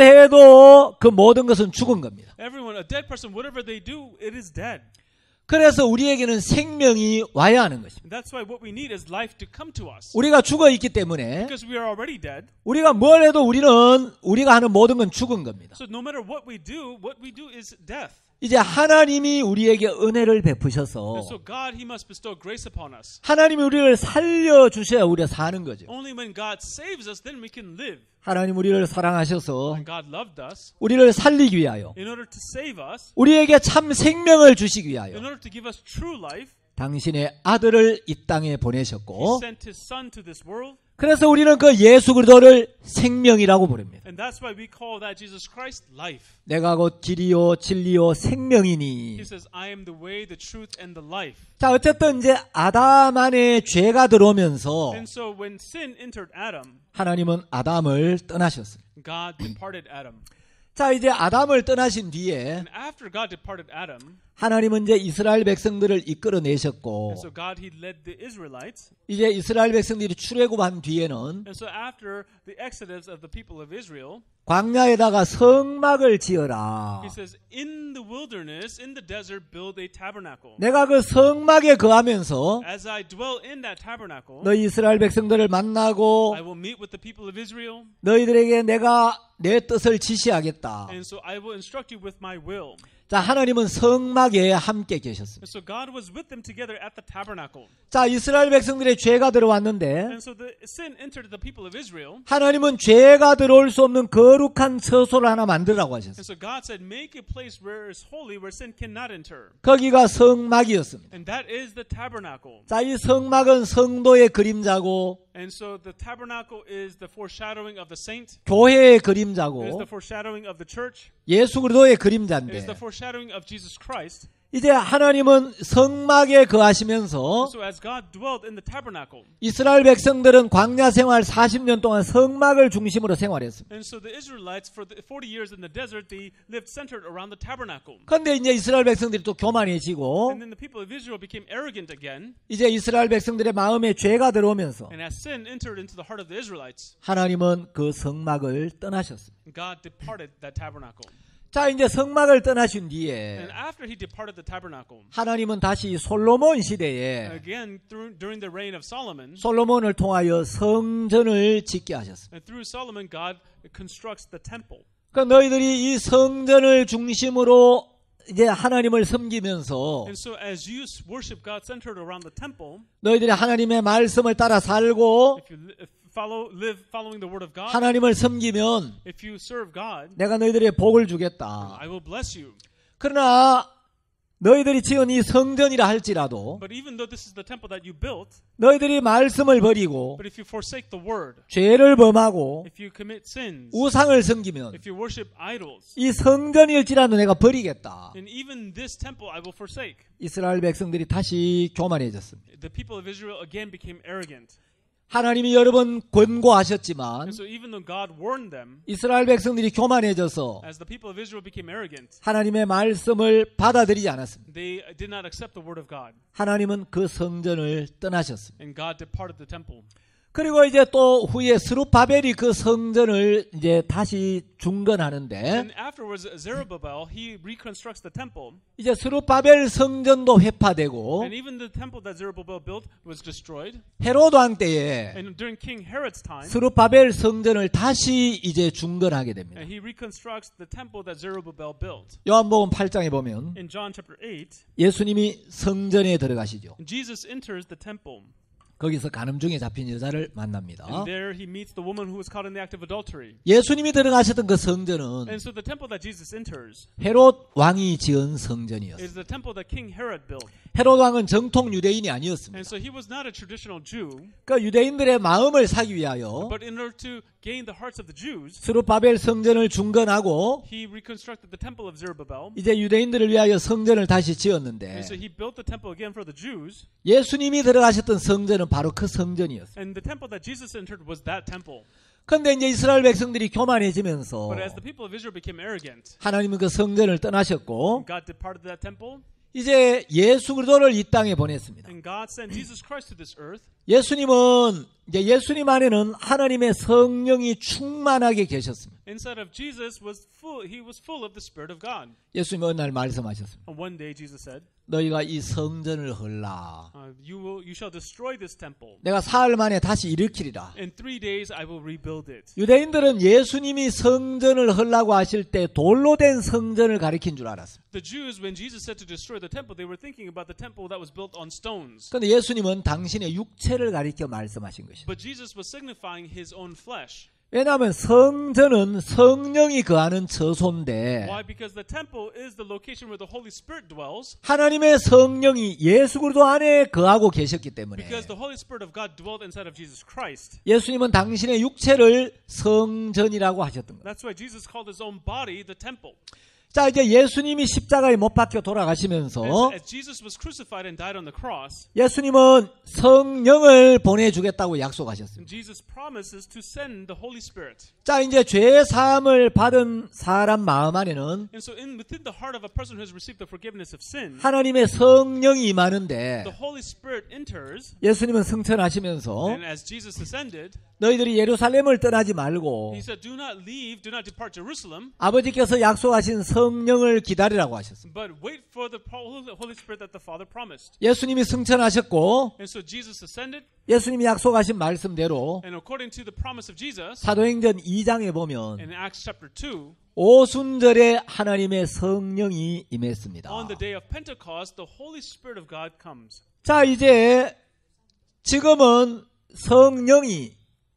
해도 그 모든 것은 죽은 겁니다. Everyone, a dead person, whatever they do, it is dead. 그래서 우리에게는 생명이 와야 하는 것입니다. And that's why what we need is life to come to us. 우리가 죽어 있기 때문에 Because we are already dead. 우리가 뭘 해도 우리는 우리가 하는 모든 건 죽은 겁니다. So no matter what we do, what we do is death. 이제 하나님이 우리에게 은혜를 베푸셔서 And so God, He must bestow grace upon us. 하나님이 우리를 살려주셔야 우리가 사는 거죠. Only when God saves us, then we can live. 하나님 우리를 사랑하셔서 When God loved us, 우리를 살리기 위하여 in order to save us, 우리에게 참 생명을 주시기 위하여 in order to give us true life, 당신의 아들을 이 땅에 He 보내셨고 sent His Son to this world. 그래서 우리는 그 예수 그리스도를 생명이라고 부릅니다. And that's why we call that Jesus Christ life. 내가 곧 길이요 진리요 생명이니. He says, I am the way, the truth, and the life. 자, 어쨌든 이제 아담 안에 죄가 들어오면서 And so when sin entered Adam, 하나님은 아담을 떠나셨어요. God departed Adam. 자, 이제 아담을 떠나신 뒤에 And after God departed Adam, 하나님은 이제 이스라엘 백성들을 이끌어내셨고 And so God, He led the Israelites. 이제 이스라엘 백성들이 출애굽한 뒤에는 And so after the exodus of the people of Israel, 광야에다가 성막을 지어라. He says, in the wilderness, in the desert, build a tabernacle. 내가 그 성막에 거하면서 As I dwell in that tabernacle, 너희 이스라엘 백성들을 만나고 I will meet with the people of Israel. 너희들에게 내가 내 뜻을 지시하겠다. And so I will instruct you with my will. 자, 하나님은 성막에 함께 계셨습니다. And so God was with them together at the tabernacle. 자, 이스라엘 백성들의 죄가 들어왔는데 And so the sin entered the people of Israel. 하나님은 죄가 들어올 수 없는 거룩한 처소를 하나 만들라고 하셨어요. And so God said, make a place where it's holy, where sin cannot enter. 거기가 성막이었습니다. And that is the tabernacle. 자, 이 성막은 성도의 그림자고 And so the tabernacle is the foreshadowing of the saint. 교회의 It is 그림자고 the foreshadowing of the church. 예수 그리스도의 It is 그림자인데 the foreshadowing of Jesus Christ. 이제 하나님은 성막에 거하시면서 So as God dwelled in the tabernacle, 이스라엘 백성들은 광야 생활 사십 년 동안 성막을 중심으로 생활했습니다. and so the Israelites for the forty years in the desert, they lived centered around the tabernacle. 그런데 이제 이스라엘 백성들이 또 교만해지고 And then the people of Israel became arrogant again, 이제 이스라엘 백성들의 마음에 죄가 들어오면서 and as sin entered into the heart of the Israelites, 하나님은 그 성막을 떠나셨습니다. God departed that tabernacle. 자, 이제 성막을 떠나신 And 뒤에 after he departed the tabernacle, 하나님은 다시 솔로몬 시대에 again through, during the reign of Solomon, 솔로몬을 통하여 성전을 짓게 하셨습니다. and through Solomon, God constructs the temple. 그러니까 너희들이 이 성전을 중심으로 이제 하나님을 섬기면서 And so as you worship God centered around the temple, 너희들이 하나님의 말씀을 따라 살고 if you li- if follow live following the word of God, 하나님을 섬기면 if you serve God, 내가 너희들의 복을 주겠다. I will bless you. 그러나 너희들이 지은 이 성전이라 할지라도 But even though this is the temple that you built, 너희들이 말씀을 버리고 but if you forsake the word, 죄를 범하고 if you commit sins, 우상을 섬기면 if you worship idols, 이 성전일지라도 내가 버리겠다. then even this temple I will forsake. 이스라엘 백성들이 다시 교만해졌습니다. The people of Israel again became arrogant. 하나님이 여러 번 권고하셨지만 And so even though God warned them, 이스라엘 백성들이 교만해져서 as the people of Israel became arrogant, 하나님의 말씀을 받아들이지 않았습니다. they did not accept the word of God. 하나님은 그 성전을 떠나셨습니다. And God departed the temple. 그리고 이제 또 후에 스룹바벨이 그 성전을 이제 다시 중건하는데 And afterwards, Zerubbabel, he reconstructs the temple. 이제 스룹바벨 성전도 회파되고 And even the temple that Zerubbabel built was destroyed. 헤로드 왕 때에 And during King Herod's time, 스룹바벨 성전을 다시 이제 중건하게 됩니다. and he reconstructs the temple that Zerubbabel built. 요한복음 팔 장에 보면 In John chapter eight, 예수님이 성전에 들어가시죠. Jesus enters the temple. 거기서 간음 중에 잡힌 여자를 만납니다. And there he meets the woman who was caught in the act of adultery. 예수님이 들어가셨던 그 성전은 And so the temple that Jesus enters 헤롯 왕이 지은 is 성전이었어요. the temple that King Herod built. 헤롯 왕은 정통 유대인이 아니었습니다. And so he was not a traditional Jew, 그 유대인들의 마음을 사기 위하여 but in order to gain the hearts of the Jews, 스룹바벨 성전을 중건하고 he reconstructed the temple of Zerubbabel. 이제 유대인들을 위하여 성전을 다시 And 지었는데 so he built the temple again for the Jews. 예수님이 들어가셨던 성전은 바로 그 성전이었어요. And the temple that Jesus entered was that temple. 그런데 이제 이스라엘 백성들이 교만해지면서 But as the people of Israel became arrogant, 하나님은 그 성전을 떠나셨고 God departed that temple, 이제 예수 그리스도를 이 땅에 보냈습니다. and God sent Jesus Christ to this earth. 예수님은 이제 예수님 안에는 하나님의 성령이 충만하게 계셨습니다. Inside of Jesus was full, he was full of the Spirit of God. 예수님이 어느 날 말씀하셨습니다. And one day Jesus said, 너희가 이 성전을 헐라. uh, you will, you shall destroy this temple. 내가 사흘 만에 다시 일으키리라. In three days I will rebuild it. 유대인들은 예수님이 성전을 헐라고 하실 때 돌로 된 성전을 가리킨 줄 알았습니다. The Jews, when Jesus said to destroy the temple, they were thinking about the temple that was built on stones. 그런데 예수님은 당신의 육체를 가리켜 말씀하신 것입니다. But Jesus was signifying his own flesh. 왜냐하면 성전은 성령이 거하는 처소인데 Why? Because the temple is the location where the Holy Spirit dwells. 하나님의 성령이 예수 그리스도 안에 거하고 계셨기 때문에 Because the Holy Spirit of God dwelt inside of Jesus Christ. 예수님은 당신의 육체를 성전이라고 하셨던 거예요. That's why Jesus called his own body the temple. 자, 이제 예수님이 십자가에 못 박혀 As, 돌아가시면서 as Jesus was crucified and died on the cross, 예수님은 성령을 보내주겠다고 약속하셨습니다. Jesus promises to send the Holy Spirit. 자, 이제 죄 사함을 받은 사람 마음 안에는 And so in within the heart of a person who has received the forgiveness of sin, 하나님의 성령이 임하는데 the Holy Spirit enters, 예수님은 승천하시면서 and as Jesus ascended, 너희들이 예루살렘을 떠나지 말고 he said, do not leave, do not depart Jerusalem, 아버지께서 약속하신 성령을 기다리라고 하셨습니다. but wait for the Holy Spirit that the Father promised. 예수님이 승천하셨고 And so Jesus ascended, 예수님이 약속하신 말씀대로 and according to the promise of Jesus, 사도행전 이 장에 보면 in Acts chapter two, 오순절에 하나님의 성령이 임했습니다. on the day of Pentecost, the Holy Spirit of God comes. 자, 이제 지금은 성령이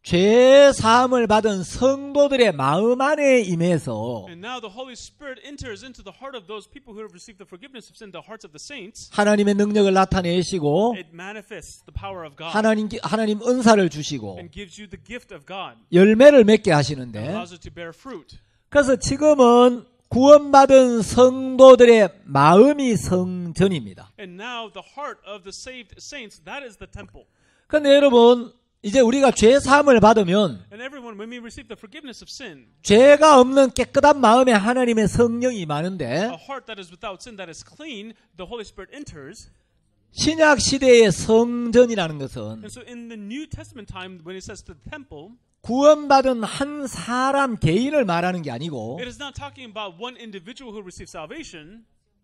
죄 사함을 받은 성도들의 마음 안에 임해서 And now the Holy Spirit enters into the heart of those people who have received the forgiveness of sin, the hearts of the saints. 하나님의 능력을 나타내시고 It manifests the power of God 하나님 하나님 은사를 주시고 and gives you the gift of God 열매를 맺게 and 하시는데 allows you to bear fruit. 그래서 지금은 구원받은 성도들의 마음이 성전입니다. And now the heart of the saved saints, that is the temple. 그런데 여러분 이제 우리가 죄 사함을 받으면 And everyone, when we receive the forgiveness of sin, 죄가 없는 깨끗한 마음에 하나님의 성령이 a 임하는데 heart that is without sin, that is clean, the Holy Spirit enters. 신약 시대의 성전이라는 것은 And so in the New Testament time, when it says the temple, 구원받은 한 사람 개인을 말하는 게 아니고 it is not talking about one individual who received salvation.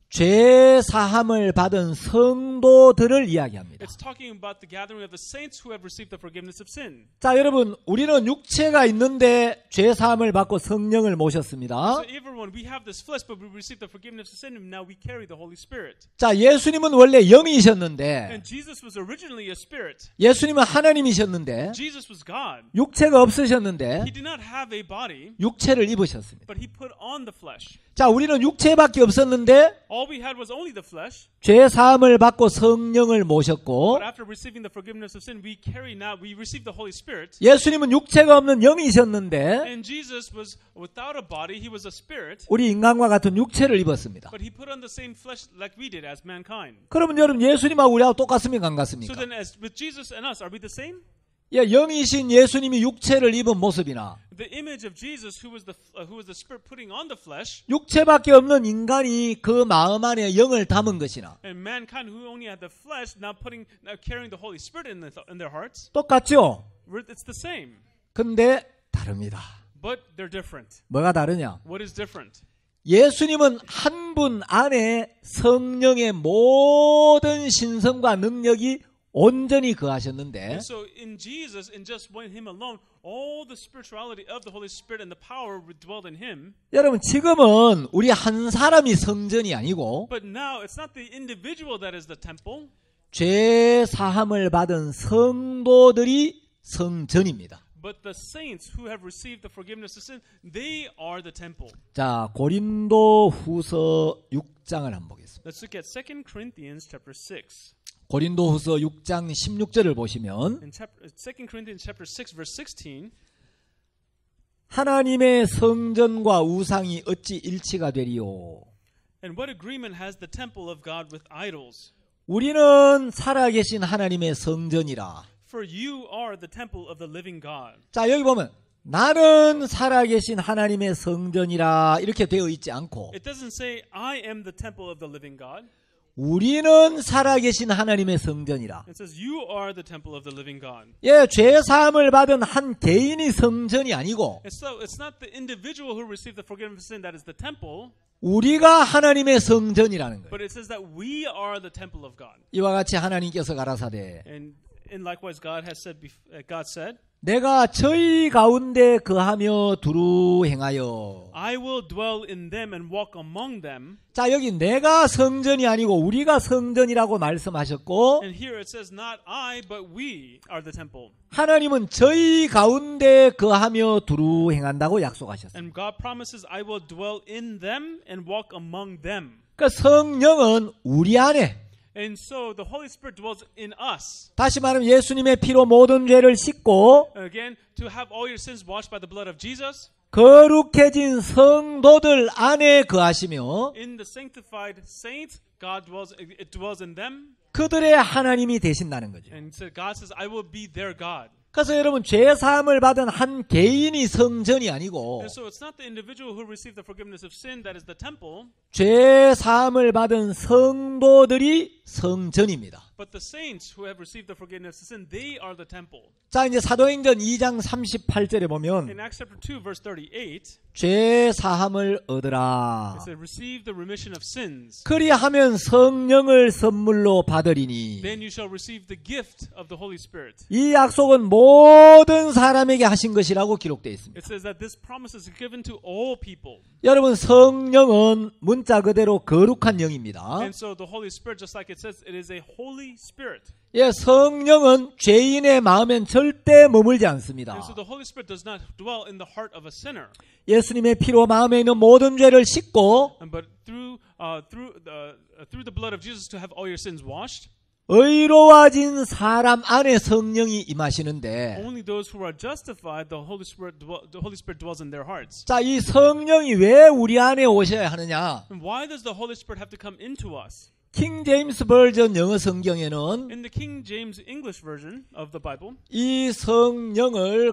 죄 사함을 받은 성도들을 이야기합니다. It's talking about the gathering of the saints who have received the forgiveness of sin. 자, 여러분, 우리는 육체가 있는데 죄 사함을 받고 성령을 모셨습니다. So everyone, we have this flesh, but we receive the forgiveness of sin, and now we carry the Holy Spirit. 자, 예수님은 원래 영이셨는데 And Jesus was originally a spirit. 예수님은 하나님이셨는데 Jesus was God. 육체가 없으셨는데 He did not have a body, 육체를 입으셨습니다. but he put on the flesh. 자, 우리는 육체밖에 없었는데 All we had was only the flesh. 죄 사함을 받고 성령을 모셨고 But after receiving the forgiveness of sin, we carry now, we receive the Holy Spirit. 예수님은 육체가 없는 영이셨는데 And Jesus was without a body, he was a spirit, 우리 인간과 같은 육체를 입었습니다. but he put on the same flesh like we did as mankind. 그러면 여러분 예수님하고 우리하고 똑같습니까? 안 So 같습니까? then as with Jesus and us, are we the same? 예, 영이신 예수님이 육체를 입은 모습이나 The image of Jesus, who was the uh, who was the spirit putting on the flesh, 육체밖에 없는 인간이 그 마음 안에 영을 담은 것이나 and mankind who only had the flesh, now putting, now carrying the Holy Spirit in, the, in their hearts, 똑같죠? we're- it's the same, 근데 다릅니다. but they're different. 뭐가 다르냐? What is different? 예수님은 한 분 안에 성령의 모든 신성과 능력이 온전히 거하셨는데 And so in Jesus, in just one Him alone, all the spirituality of the Holy Spirit and the power dwelled in Him. 여러분 지금은 우리 한 사람이 성전이 아니고 But now it's not the individual that is the temple. 죄 사함을 받은 성도들이 성전입니다. But the saints who have received the forgiveness of sin, they are the temple. 자, 고린도 후서 육 장을 한번 보겠습니다. Let's look at Second Corinthians chapter six. 고린도 후서 육 장 십육 절을 보시면 In chapter, Second Corinthians chapter six, verse sixteen, 하나님의 성전과 우상이 어찌 일치가 되리요? and what agreement has the temple of God with idols? 우리는 살아계신 하나님의 성전이라. For you are the temple of the living God. 자, 여기 보면 나는 살아계신 하나님의 성전이라 이렇게 되어 있지 않고 It doesn't say, I am the temple of the living God. 우리는 살아계신 하나님의 성전이라. It says, you are the temple of the living God. 예, 죄 사함을 받은 한 개인이 성전이 아니고 And so it's not the individual who received the forgiveness of sin that is the temple, 우리가 하나님의 성전이라는 거예요. but it says that we are the temple of God. 이와 같이 하나님께서 가라사대 And and likewise God has said, bef- uh, God said, 내가 저희 가운데 거하며 두루 행하여. I will dwell in them and walk among them. 자, 여기 내가 성전이 아니고 우리가 성전이라고 말씀하셨고 And here it says, not I, but we are the temple. 하나님은 저희 가운데 거하며 두루 행한다고 약속하셨어요. And God promises, I will dwell in them and walk among them. 그 성령은 우리 안에 And so the Holy Spirit dwells in us. 다시 말하면 예수님의 피로 모든 죄를 씻고 Again, to have all your sins washed by the blood of Jesus. 거룩해진 성도들 안에 거하시며 In the sanctified saints, God dwells, it dwells in them. 그들의 하나님이 되신다는 거죠. And so God says, I will be their God. 그래서 여러분 죄 사함을 받은 한 개인이 성전이 아니고 And so it's not the individual who received the forgiveness of sin that is the temple, 죄 사함을 받은 성도들이 성전입니다. but the saints who have received the forgiveness of sin, they are the temple. 자, 이제 사도행전 이 장 삼십팔 절에 보면 In Acts chapter two, verse thirty-eight, 죄 사함을 얻으라. it says, receive the remission of sins. 그리하면 성령을 선물로 받으리니. Then you shall receive the gift of the Holy Spirit. 이 약속은 모든 사람에게 하신 것이라고 기록되어 있습니다. It says that this promise is given to all people. 여러분, 성령은 문자 그대로 거룩한 영입니다. And so the Holy Spirit, just like it says, it is a Holy Spirit. 예, 성령은 죄인의 마음엔 절대 머물지 않습니다. And so the Holy Spirit does not dwell in the heart of a sinner. 예수님의 피로 마음에 있는 모든 죄를 씻고 And but through uh, through the uh, through the blood of Jesus to have all your sins washed, 의로워진 사람 안에 성령이 임하시는데, only those who are justified, the Holy Spirit dwell, the Holy Spirit dwells in their hearts. 자, 이 성령이 왜 우리 안에 오셔야 하느냐? And why does the Holy Spirit have to come into us? 킹 제임스 버전 영어 성경에는 In the King James English version of the Bible, 이 성령을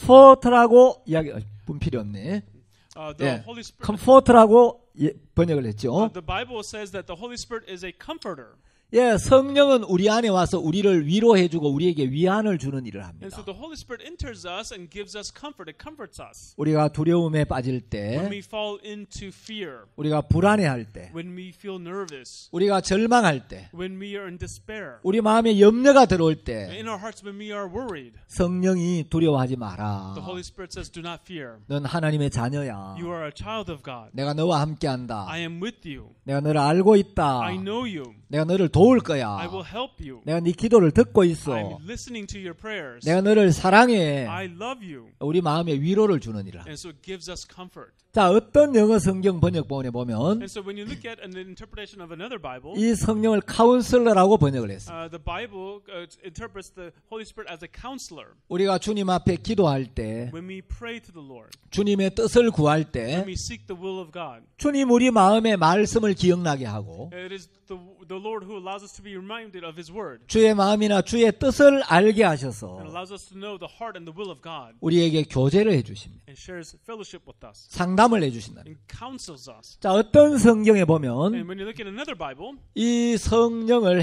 컴포트라고 이야기 분필이 없네. uh, the 예, Holy Spirit, 컴포트라고 예, 번역을 했죠. uh, the Bible says that the Holy Spirit is a comforter. 예, 성령은 우리 안에 와서 우리를 위로해주고 우리에게 위안을 주는 일을 And 합니다. so the Holy Spirit enters us and gives us comfort. It comforts us. 우리가 두려움에 빠질 When 때, we fall into fear, 우리가 불안해할 때, when we feel nervous, 우리가 절망할 때, when we are in despair, 우리 마음에 염려가 들어올 때 in our hearts when we are worried, 성령이 두려워하지 마라. the Holy Spirit says, do not fear. 넌 하나님의 자녀야. You are a child of God. 내가 너와 함께한다. I am with you. 내가 너를 알고 있다. I know you. 내가 너를 도울 거야. I will help you. 내가 네 기도를 듣고 있어. I'm listening to your prayers. 내가 너를 사랑해. I love you. 우리 마음에 위로를 주는 일이라. And so it gives us comfort. 자, 어떤 영어 성경 번역본에 보면 And so when you look at an interpretation of another Bible, 이 성령을 카운슬러라고 번역을 했어요. uh, the Bible uh, interprets the Holy Spirit as a counselor. 우리가 주님 앞에 기도할 때, When we pray to the Lord, 주님의 뜻을 구할 when 때, we seek the will of God, 주님 우리 마음의 말씀을 기억나게 하고 it is the the Lord who allows us to be reminded of His Word 주의 마음이나 주의 뜻을 알게 and 하셔서 allows us to know the heart and the will of God 우리에게 교제를 해주십니다. and shares fellowship with us 상담을 해주신다. and counsels us. 자, 어떤 성경에 보면 And when you look at another Bible, 이 성령을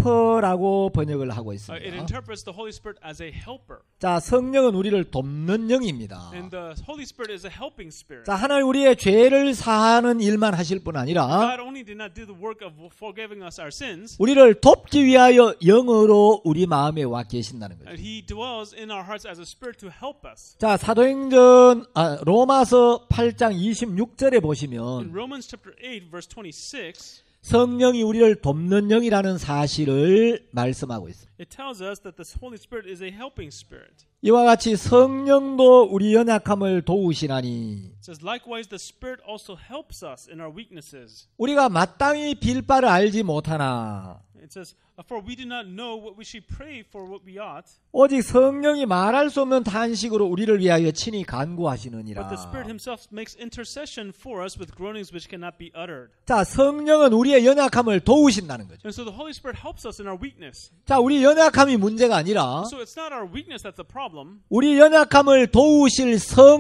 헬퍼라고 번역을 하고 uh, it 있습니다. interprets the Holy Spirit as a helper. 자, 성령은 우리를 돕는 영입니다. And the Holy Spirit is a helping spirit. 자, 하나님 우리의 죄를 사하는 일만 하실 뿐 아니라 God only did not do the work of forgiving us our sins, 우리를 돕기 위하여 영으로 우리 마음에 와 계신다는 거죠. and He dwells in our hearts as a spirit to help us. 자, 사도행전 아, 로마서 팔 장 이십육 절에 In 보시면 Romans chapter eight, verse twenty-six, 성령이 우리를 돕는 영이라는 사실을 말씀하고 있습니다. it tells us that the Holy Spirit is a helping spirit. 이와 같이 성령도 우리 연약함을 도우시나니 It says, likewise, the Spirit also helps us in our weaknesses. 우리가 마땅히 빌 바를 알지 못하나 It says, for we do not know what we should pray for what we ought, 오직 성령이 말할 수 없는 탄식으로 우리를 위하여 친히 but 간구하시느니라. the Spirit Himself makes intercession for us with groanings which cannot be uttered. 자, 성령은 우리의 연약함을 도우신다는 거죠. And so the Holy Spirit helps us in our weakness. 자, 우리 연약함이 문제가 아니라 So it's not our weakness that's the problem. 우리 연약함을 도우실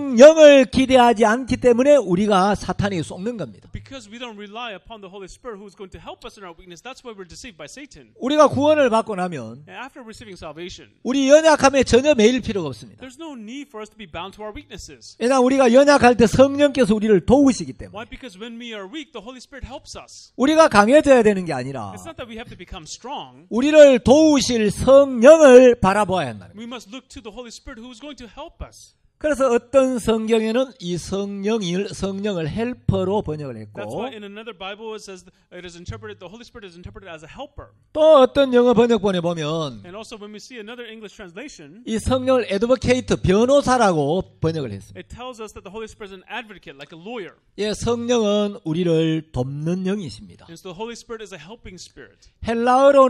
성령을 기대하지 않기 때문에 우리가 사탄에게 속는 겁니다. Because we don't rely upon the Holy Spirit who is going to help us in our weakness, that's why we're deceived by Satan. 우리가 구원을 받고 나면 And after receiving salvation, 우리 연약함에 전혀 매일 필요가 없습니다. there's no need for us to be bound to our weaknesses. 왜냐하면 우리가 연약할 때 성령께서 우리를 도우시기 때문에 Why? Because when we are weak, the Holy Spirit helps us. 우리가 강해져야 되는 게 아니라 It's not that we have to become strong. 우리를 도우실 성령을 바라보아야 한다는 거예요. We must look to the Holy Spirit who is going to help us. 그래서 어떤 성경에는 이 성령을 성령을 헬퍼로 번역을 That's 했고 why in another Bible it says it is interpreted, the Holy Spirit is interpreted as a helper. 또 어떤 영어 번역본에 보면 And also when we see another English translation, 이 성령을 advocate 변호사라고 번역을 했습니다. it tells us that the Holy Spirit is an advocate, like a lawyer. 예, 성령은 우리를 돕는 영이십니다. And so the Holy Spirit is a helping spirit.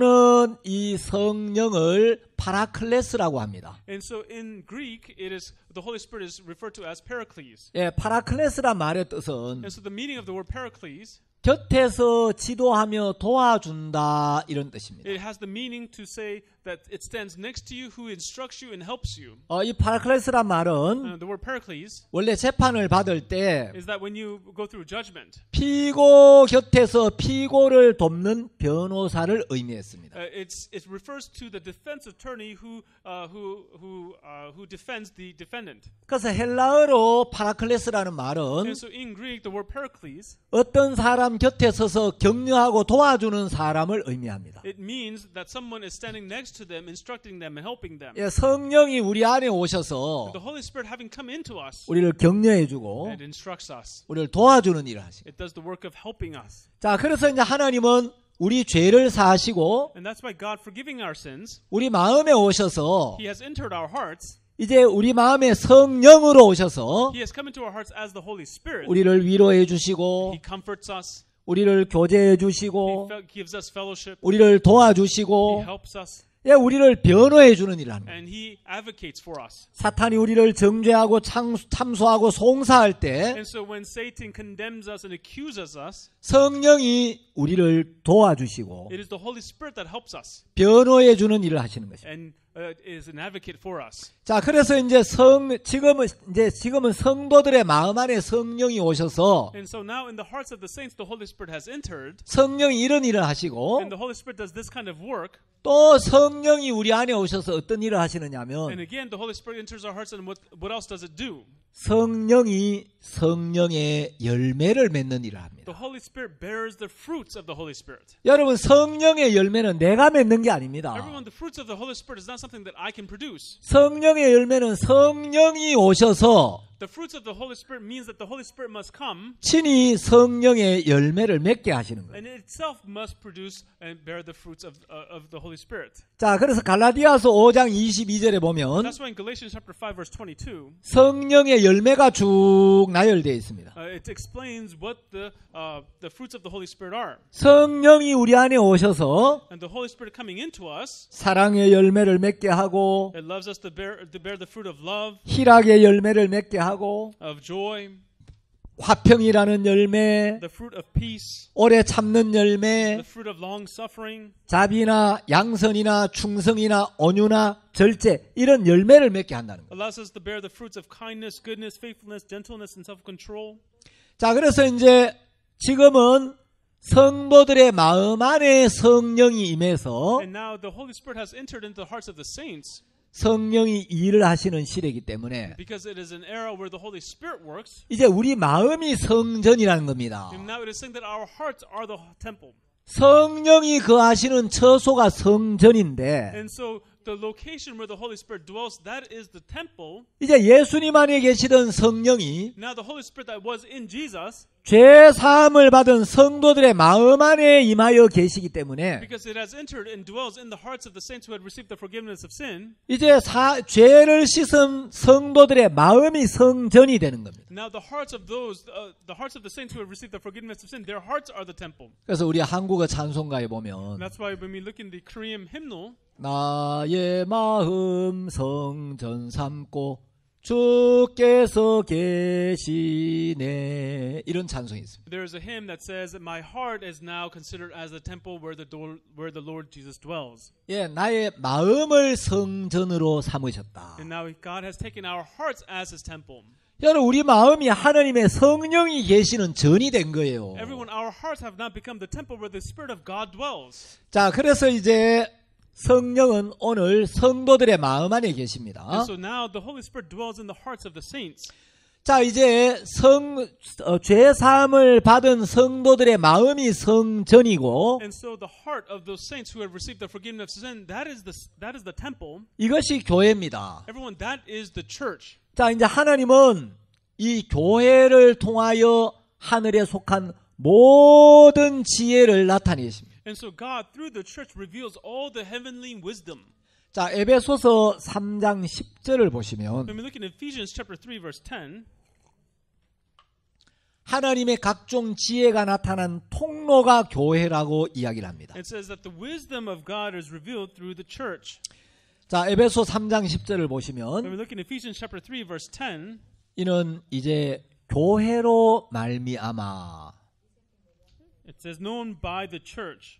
헬라어로는 이 성령을 파라클레스라고 합니다. And so in Greek, it is the Holy Spirit is referred to as Paraclete. 예, 파라클레스란 말의 뜻은 And so the meaning of the word Paraclete, 곁에서 지도하며 도와준다 이런 뜻입니다. it has the meaning to say that it stands next to you, who instructs you and helps you. 어, 이 파라클레스란 말은 Uh, the word Paraclete 원래 재판을 받을 때 is that when you go through judgment, 피고 곁에서 피고를 돕는 변호사를 의미했습니다. uh, it's it refers to the defense attorney who uh, who who uh, who defends the defendant. 그래서 헬라어로 파라클레스라는 말은 And so in Greek, the word Paraclete, 어떤 사람 곁에 서서 격려하고 도와주는 사람을 의미합니다. it means that someone is standing next to them, instructing them and helping them. 예, 성령이 우리 안에 오셔서 The Holy Spirit having come into us, 우리를 격려해주고 it instructs us. 우리를 도와주는 일을 하십니다. It does the work of helping us. 자, 그래서 이제 하나님은 우리 죄를 사하시고 And that's why God, forgiving our sins, 우리 마음에 오셔서 He has entered our hearts. 이제 우리 마음에 성령으로 오셔서 He has come into our hearts as the Holy Spirit. 우리를 위로해 주시고 He comforts us. 우리를 교제해 He 주시고 fe- gives us fellowship. 우리를 He 도와주시고 helps us. 예, 우리를 변호해 주는 일을 합니다. And He advocates for us. 사탄이 우리를 정죄하고 참, 참소하고 송사할 때 And so when Satan condemns us and accuses us, 성령이 우리를 도와주시고 it is the Holy Spirit that helps us 변호해 주는 일을 하시는 것입니다. and uh, is an advocate for us. 자, 그래서 이제 성 지금은 이제 지금은 성도들의 마음 안에 성령이 오셔서 And so now in the hearts of the saints, the Holy Spirit has entered, 성령이 이런 일을 하시고 and the Holy Spirit does this kind of work. 또 성령이 우리 안에 오셔서 어떤 일을 하시느냐면 And again, the Holy Spirit enters our hearts, and what, what else does it do? 성령이 성령의 열매를 맺는 일을 합니다. The Holy Spirit bears the fruits of the Holy Spirit. 여러분, 성령의 열매는 내가 맺는 게 아닙니다. Everyone, the fruits of the Holy Spirit is not something that I can produce. 성령의 열매는 성령이 오셔서 The fruits of the Holy Spirit means that the Holy Spirit must come 친히 성령의 열매를 맺게 하시는 거예요. and it itself must produce and bear the fruits of, uh, of the Holy Spirit. 자, 그래서 갈라디아서 오 장 이십이 절에 보면 That's why in Galatians chapter five verse twenty-two, 성령의 열매가 쭉 나열되어 있습니다. uh, it explains what the uh, the fruits of the Holy Spirit are. 성령이 우리 안에 오셔서 And the Holy Spirit coming into us, 사랑의 열매를 맺게 하고 it loves us to bear to bear the fruit of love, 희락의 열매를 맺게 하고 of joy, 화평이라는 열매, the fruit of peace, 오래 참는 열매, the fruit of long suffering, 자비나 양선이나 충성이나 온유나 절제 이런 열매를 맺게 한다는 거예요. allows us to bear the fruits of kindness, goodness, faithfulness, gentleness, and self-control. 자, 그래서 이제 지금은 성도들의 마음 안에 성령이 임해서 And now the Holy Spirit has entered into the hearts of the saints 성령이 일을 하시는 시대이기 때문에 because it is an era where the Holy Spirit works. 이제 우리 마음이 성전이라는 겁니다. And now it is saying that our hearts are the temple. 성령이 거하시는 처소가 성전인데 And so the location where the Holy Spirit dwells, that is the temple. 이제 예수님 안에 계시던 성령이 Now the Holy Spirit that was in Jesus, 죄 사함을 받은 성도들의 마음 안에 임하여 계시기 때문에 because it has entered and dwells in the hearts of the saints who had received the forgiveness of sin. 이제 사, 죄를 씻은 성도들의 마음이 성전이 되는 겁니다. Now the hearts of those, uh, the hearts of the saints who have received the forgiveness of sin, their hearts are the temple. 그래서 우리 한국어 찬송가에 보면 And that's why when we look in the Korean hymnal, 나의 마음 성전 삼고 주께서 계시네 이런 찬송이 있습니다. there is a hymn that says, "My heart is now considered as the temple where the door, where the Lord Jesus dwells." 예, 나의 마음을 성전으로 삼으셨다. And now God has taken our hearts as His temple. 여러분, 우리 마음이 하나님의 성령이 계시는 전이 된 거예요. Everyone, our hearts have now become the temple where the Spirit of God dwells. 자, 그래서 이제 성령은 오늘 성도들의 마음 안에 계십니다. And so now the Holy Spirit dwells in the hearts of the saints. 자, 이제 성, 어, 죄 사함을 받은 성도들의 마음이 성전이고 And so the heart of those saints who have received the forgiveness of sin, that is the that is the temple. 이것이 교회입니다. Everyone, that is the church. 자, 이제 하나님은 이 교회를 통하여 하늘에 속한 모든 지혜를 나타내십니다. And so God, through the church, reveals all the heavenly wisdom. 자, 에베소서 삼 장 십 절을 보시면 When we look in Ephesians chapter three, verse ten, 하나님의 각종 지혜가 나타난 통로가 교회라고 이야기를 합니다. it says that the wisdom of God is revealed through the church. 자, 에베소 삼 장 십 절을 When 보시면 we look in Ephesians chapter three, verse ten, 이는 이제 교회로 말미암아 it says, known by the church.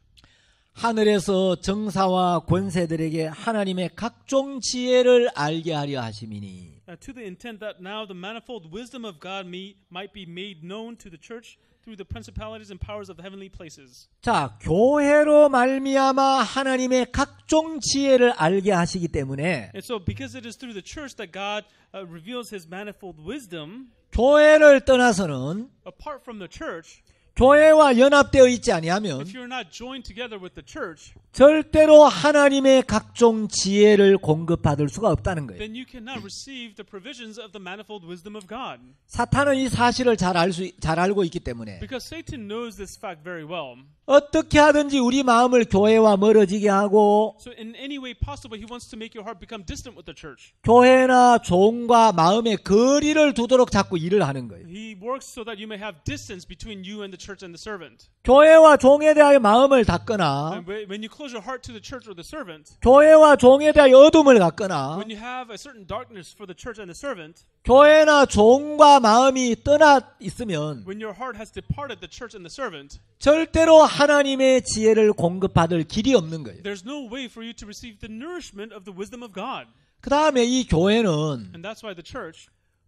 하늘에서 정사와 권세들에게 하나님의 각종 지혜를 알게 하려 하심이니 Uh, to the intent that now the manifold wisdom of God may, might be made known to the church through the principalities and powers of the heavenly places. 자, 교회로 말미암아 하나님의 각종 지혜를 알게 하시기 때문에 And so because it is through the church that God uh, reveals his manifold wisdom, 교회를 떠나서는 apart from the church, 교회와 연합되어 있지 아니하면 if you're not joined together with the church, 절대로 하나님의 각종 지혜를 공급받을 수가 없다는 거예요. then you cannot receive the provisions of the manifold wisdom of God. 사탄은 이 사실을 잘 알 수, 잘 알고 있기 때문에 Because Satan knows this fact very well. 어떻게 하든지 우리 마음을 교회와 멀어지게 하고 So in any way possible, he wants to make your heart become distant with the church. 교회나 종과 마음의 거리를 두도록 자꾸 일을 하는 거예요. He works so that you may have distance between you and the church and the servant. 교회와 종에 대하여 마음을 닫거나 And when you close your heart to the church or the servant, 교회와 종에 대하여 어둠을 갖거나 when you have a certain darkness for the church and the servant, 교회나 종과 마음이 떠나 있으면 when your heart has departed the church and the servant, 절대로 하나님의 지혜를 공급받을 길이 없는 거예요. there's no way for you to receive the nourishment of the wisdom of God. 그 다음에 이 교회는 And that's why the church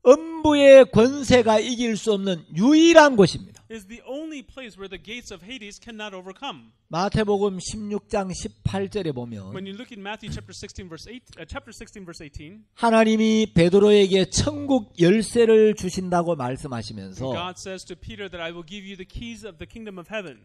음부의 권세가 이길 수 없는 유일한 곳입니다. is the only place where the gates of Hades cannot overcome. 마태복음 십육 장 십팔 절에 보면 When you look in Matthew chapter sixteen verse eight, uh, chapter sixteen verse eighteen, 하나님이 베드로에게 천국 열쇠를 주신다고 말씀하시면서 God says to Peter that I will give you the keys of the kingdom of heaven.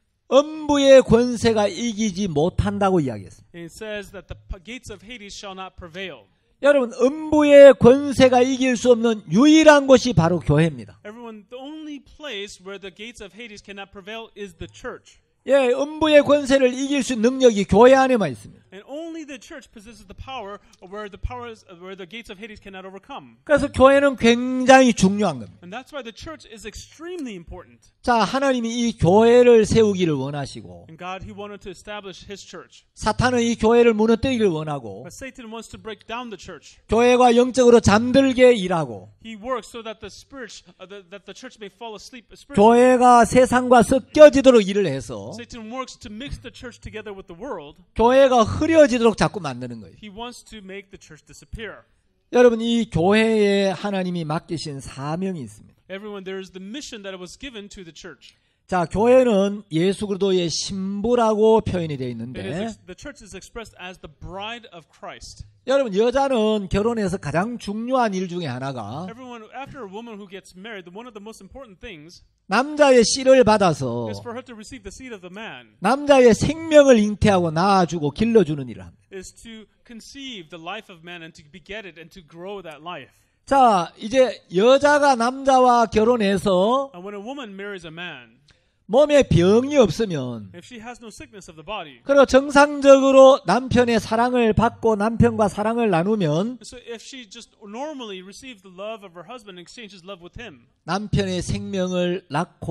음부의 권세가 이기지 못한다고 이야기했습니다. And it says that the p- gates of Hades shall not prevail. 여러분, 음부의 권세가 이길 수 없는 유일한 곳이 바로 교회입니다. Everyone, the only place where the gates of Hades cannot prevail is the church. 예, 음부의 권세를 이길 수 있는 능력이 교회 안에만 있습니다. And only the church possesses the power where the powers where the gates of Hades cannot overcome. 그래서 교회는 굉장히 중요한 겁니다. And that's why the church is extremely important. 자, 하나님이 이 교회를 세우기를 원하시고 And God, He wanted to establish His church. 사탄은 이 교회를 무너뜨리기를 원하고 But Satan wants to break down the church. 교회가 영적으로 잠들게 일하고 He works so that the spirit, uh, the, that the church may fall asleep spiritually. 교회가 세상과 섞여지도록 일을 해서 Satan works to mix the church together with the world. 교회가 흐려지도록 자꾸 만드는 거예요. He wants to make the church disappear. 여러분, 이 교회에 하나님이 맡기신 사명이 있습니다. Everyone, there is the mission that was given to the church. 자, 교회는 예수 그리스도의 신부라고 표현이 되어 It 있는데 is ex- the church is expressed as the bride of Christ. 여러분, 여자는 결혼해서 가장 중요한 일 중에 하나가 Everyone, after a woman who gets married, one of the most important things 남자의 씨를 받아서 is for her to receive the seed of the man, 남자의 생명을 잉태하고 낳아주고 길러주는 일을 합니다. is to conceive the life of man and to beget it and to grow that life. 자, 이제 여자가 남자와 결혼해서 And when a woman marries a man, 몸에 병이 없으면 if she has no sickness of the body, 그리고 정상적으로 남편의 사랑을 받고 남편과 사랑을 나누면 so if she just normally receives the love of her husband and exchanges love with him, 남편의 생명을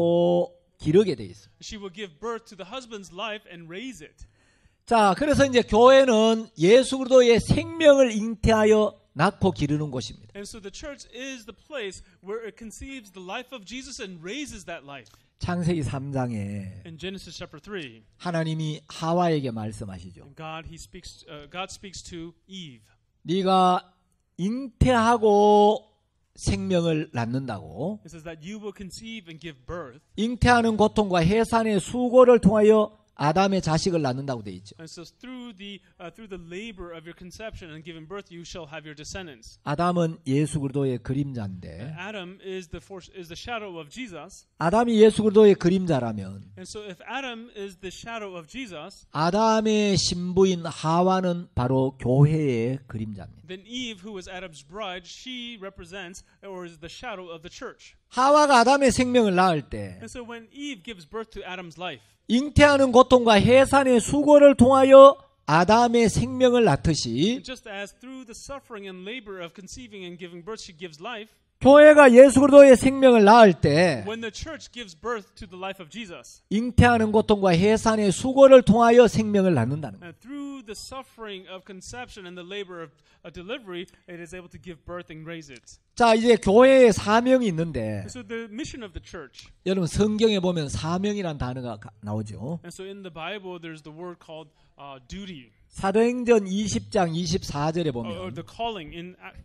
낳고 기르게 돼 있어요. she will give birth to the husband's life and raise it. 자, 그래서 이제 교회는 예수 그리스도의 생명을 잉태하여 낳고 기르는 곳입니다. And so the church is the place where it conceives the life of Jesus and raises that life. 창세기 삼 장에 In Genesis chapter three, 하나님이 하와에게 말씀하시죠. God he speaks uh, God speaks to Eve. 네가 잉태하고 생명을 낳는다고. It says that you will conceive and give birth. 잉태하는 고통과 해산의 수고를 통하여 아담의 자식을 낳는다고 돼 있죠. And so through the uh, through the labor of your conception and giving birth, you shall have your descendants. 아담은 예수 그리스도의 그림자인데 Adam is the force, is the shadow of Jesus. 아담이 예수 그리스도의 그림자라면 And so if Adam is the shadow of Jesus, 아담의 신부인 하와는 바로 교회의 그림자입니다. then Eve, who is Adam's bride, she represents or is the shadow of the church. 하와가 아담의 생명을 낳을 때 And so when Eve gives birth to Adam's life, 잉태하는 고통과 해산의 수고를 통하여 아담의 생명을 낳듯이 just as through the suffering and labor of conceiving and giving birth she gives life, 교회가 예수 그리스도의 생명을 낳을 때 when the church gives birth to the life of Jesus, 잉태하는 고통과 해산의 수고를 통하여 생명을 낳는다는 거예요. and through the suffering of conception and the labor of a delivery, it is able to give birth and raise it. 자, 이제 교회의 사명이 있는데 And so the mission of the church. 여러분 성경에 보면 사명이란 단어가 가- 나오죠. And so in the Bible, there's the word called uh, duty, 사도행전 이십 장 이십사 절에 or, or 보면 the calling in Ac-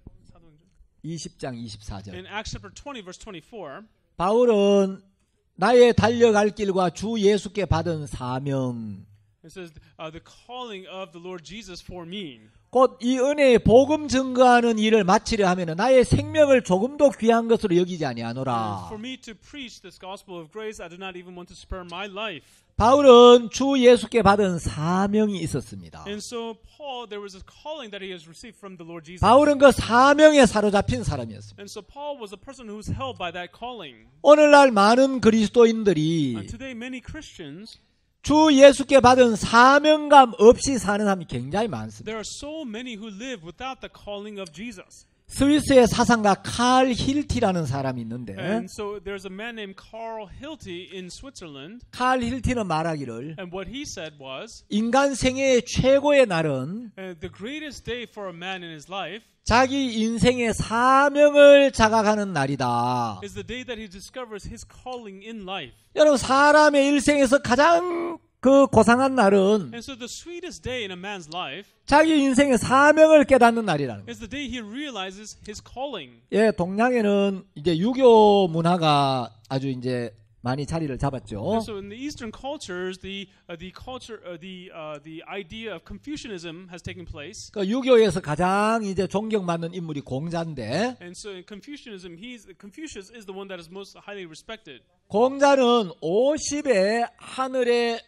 이십 장 이십사 절 in Acts chapter twenty, verse twenty-four. 바울은 나의 달려갈 길과 주 예수께 받은 사명 It says uh, the calling of the Lord Jesus for me. 곧 이 은혜의 복음 증거하는 일을 마치려 하면 나의 생명을 조금도 귀한 것으로 여기지 And 아니하노라. for me to preach this gospel of grace, I do not even want to spare my life. 바울은 주 예수께 받은 사명이 있었습니다. And so Paul, there was a calling that he has received from the Lord Jesus. 바울은 그 사명에 사로잡힌 사람이었습니다. And so Paul was a person who was held by that calling. 오늘날 많은 그리스도인들이 And today, many Christians, 주 예수께 받은 사명감 없이 사는 사람이 굉장히 많습니다. there are so many who live without the calling of Jesus. 스위스의 사상가 칼 힐티라는 사람이 있는데 And so there's a man named Carl Hilty in Switzerland, 칼 힐티는 말하기를 and what he said was, 인간 생애의 최고의 날은 uh, the greatest day for a man in his life 자기 인생의 사명을 자각하는 날이다. is the day that he discovers his calling in life. 여러분 사람의 일생에서 가장 그 고상한 날은 And so the sweetest day in a man's life 자기 인생의 사명을 깨닫는 날이라는 거예요. is the day he realizes his calling. 예, 동양에는 이제 유교 문화가 아주 이제 많이 자리를 잡았죠. And so in the Eastern cultures, the uh, the culture, uh, the uh, the idea of Confucianism has taken place. 그 유교에서 가장 이제 존경받는 인물이 공자인데 And so in Confucianism, he's Confucius is the one that is most highly respected. 공자는 오십에 하늘의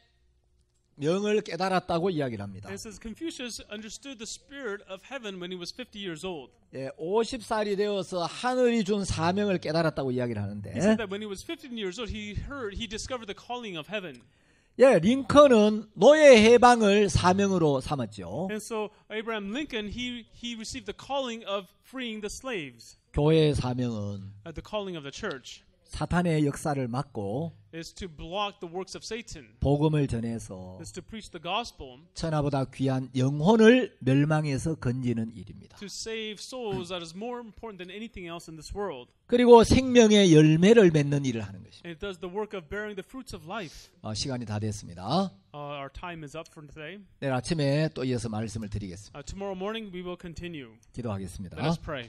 명을 깨달았다고 이야기를 합니다. And it says Confucius understood the spirit of heaven when he was fifty years old. 예, 오십 살이 되어서 하늘이 준 사명을 깨달았다고 이야기를 하는데 He said that when he was fifteen years old, he heard, he discovered the calling of heaven. 예, 링컨은 노예 해방을 사명으로 삼았죠. And so Abraham Lincoln, he he received the calling of freeing the slaves. 교회의 사명은 Uh, the calling of the church 사탄의 역사를 막고 is to block the works of Satan. 복음을 전해서 Is to preach the gospel, 천하보다 귀한 영혼을 멸망에서 건지는 일입니다. to save souls that is more important than anything else in this world. 그리고 생명의 열매를 맺는 일을 하는 것입니다. And it does the work of bearing the fruits of life. 어, 시간이 다 됐습니다. Uh, our time is up for today. 내일 아침에 또 이어서 말씀을 드리겠습니다. Uh, tomorrow morning we will continue. 기도하겠습니다. Let us pray.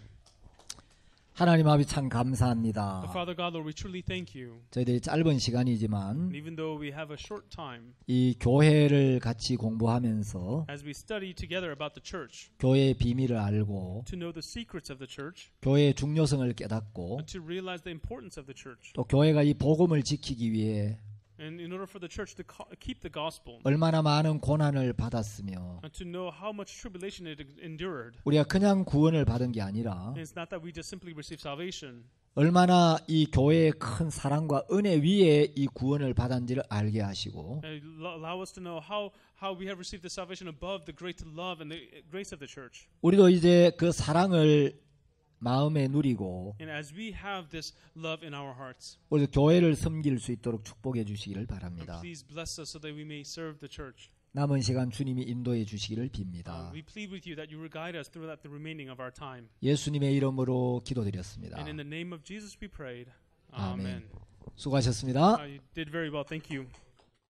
하나님 아버지 참 Uh, 감사합니다. Father God, Lord, we truly thank you. 저희들이 짧은 시간이지만 And even though we have a short time, 이 교회를 같이 공부하면서 as we study together about the church, 교회의 비밀을 알고 to know the secrets of the church, 교회의 중요성을 깨닫고 and to realize the importance of the church, 또 교회가 이 복음을 지키기 위해 and in order for the church to co- keep the gospel, 얼마나 많은 고난을 받았으며 and to know how much tribulation it endured. 우리가 그냥 구원을 받은 게 아니라 And it's not that we just simply receive salvation, 얼마나 이 교회의 큰 사랑과 은혜 위에 이 구원을 받았는지를 알게 하시고 and allow us to know how, how we have received the salvation above the great love and the grace of the church. 우리도 이제 그 사랑을 마음에 누리고 And as we have this love in our hearts, 우리도 교회를 섬길 수 있도록 축복해 주시기를 and 바랍니다. please bless us so that we may serve the church. 남은 시간 주님이 인도해 주시기를 Uh, 빕니다. we plead with you that you will guide us throughout the remaining of our time. 예수님의 이름으로 기도드렸습니다. And in the name of Jesus we prayed. 아멘. Amen. 수고하셨습니다. Uh, you did very well. Thank you.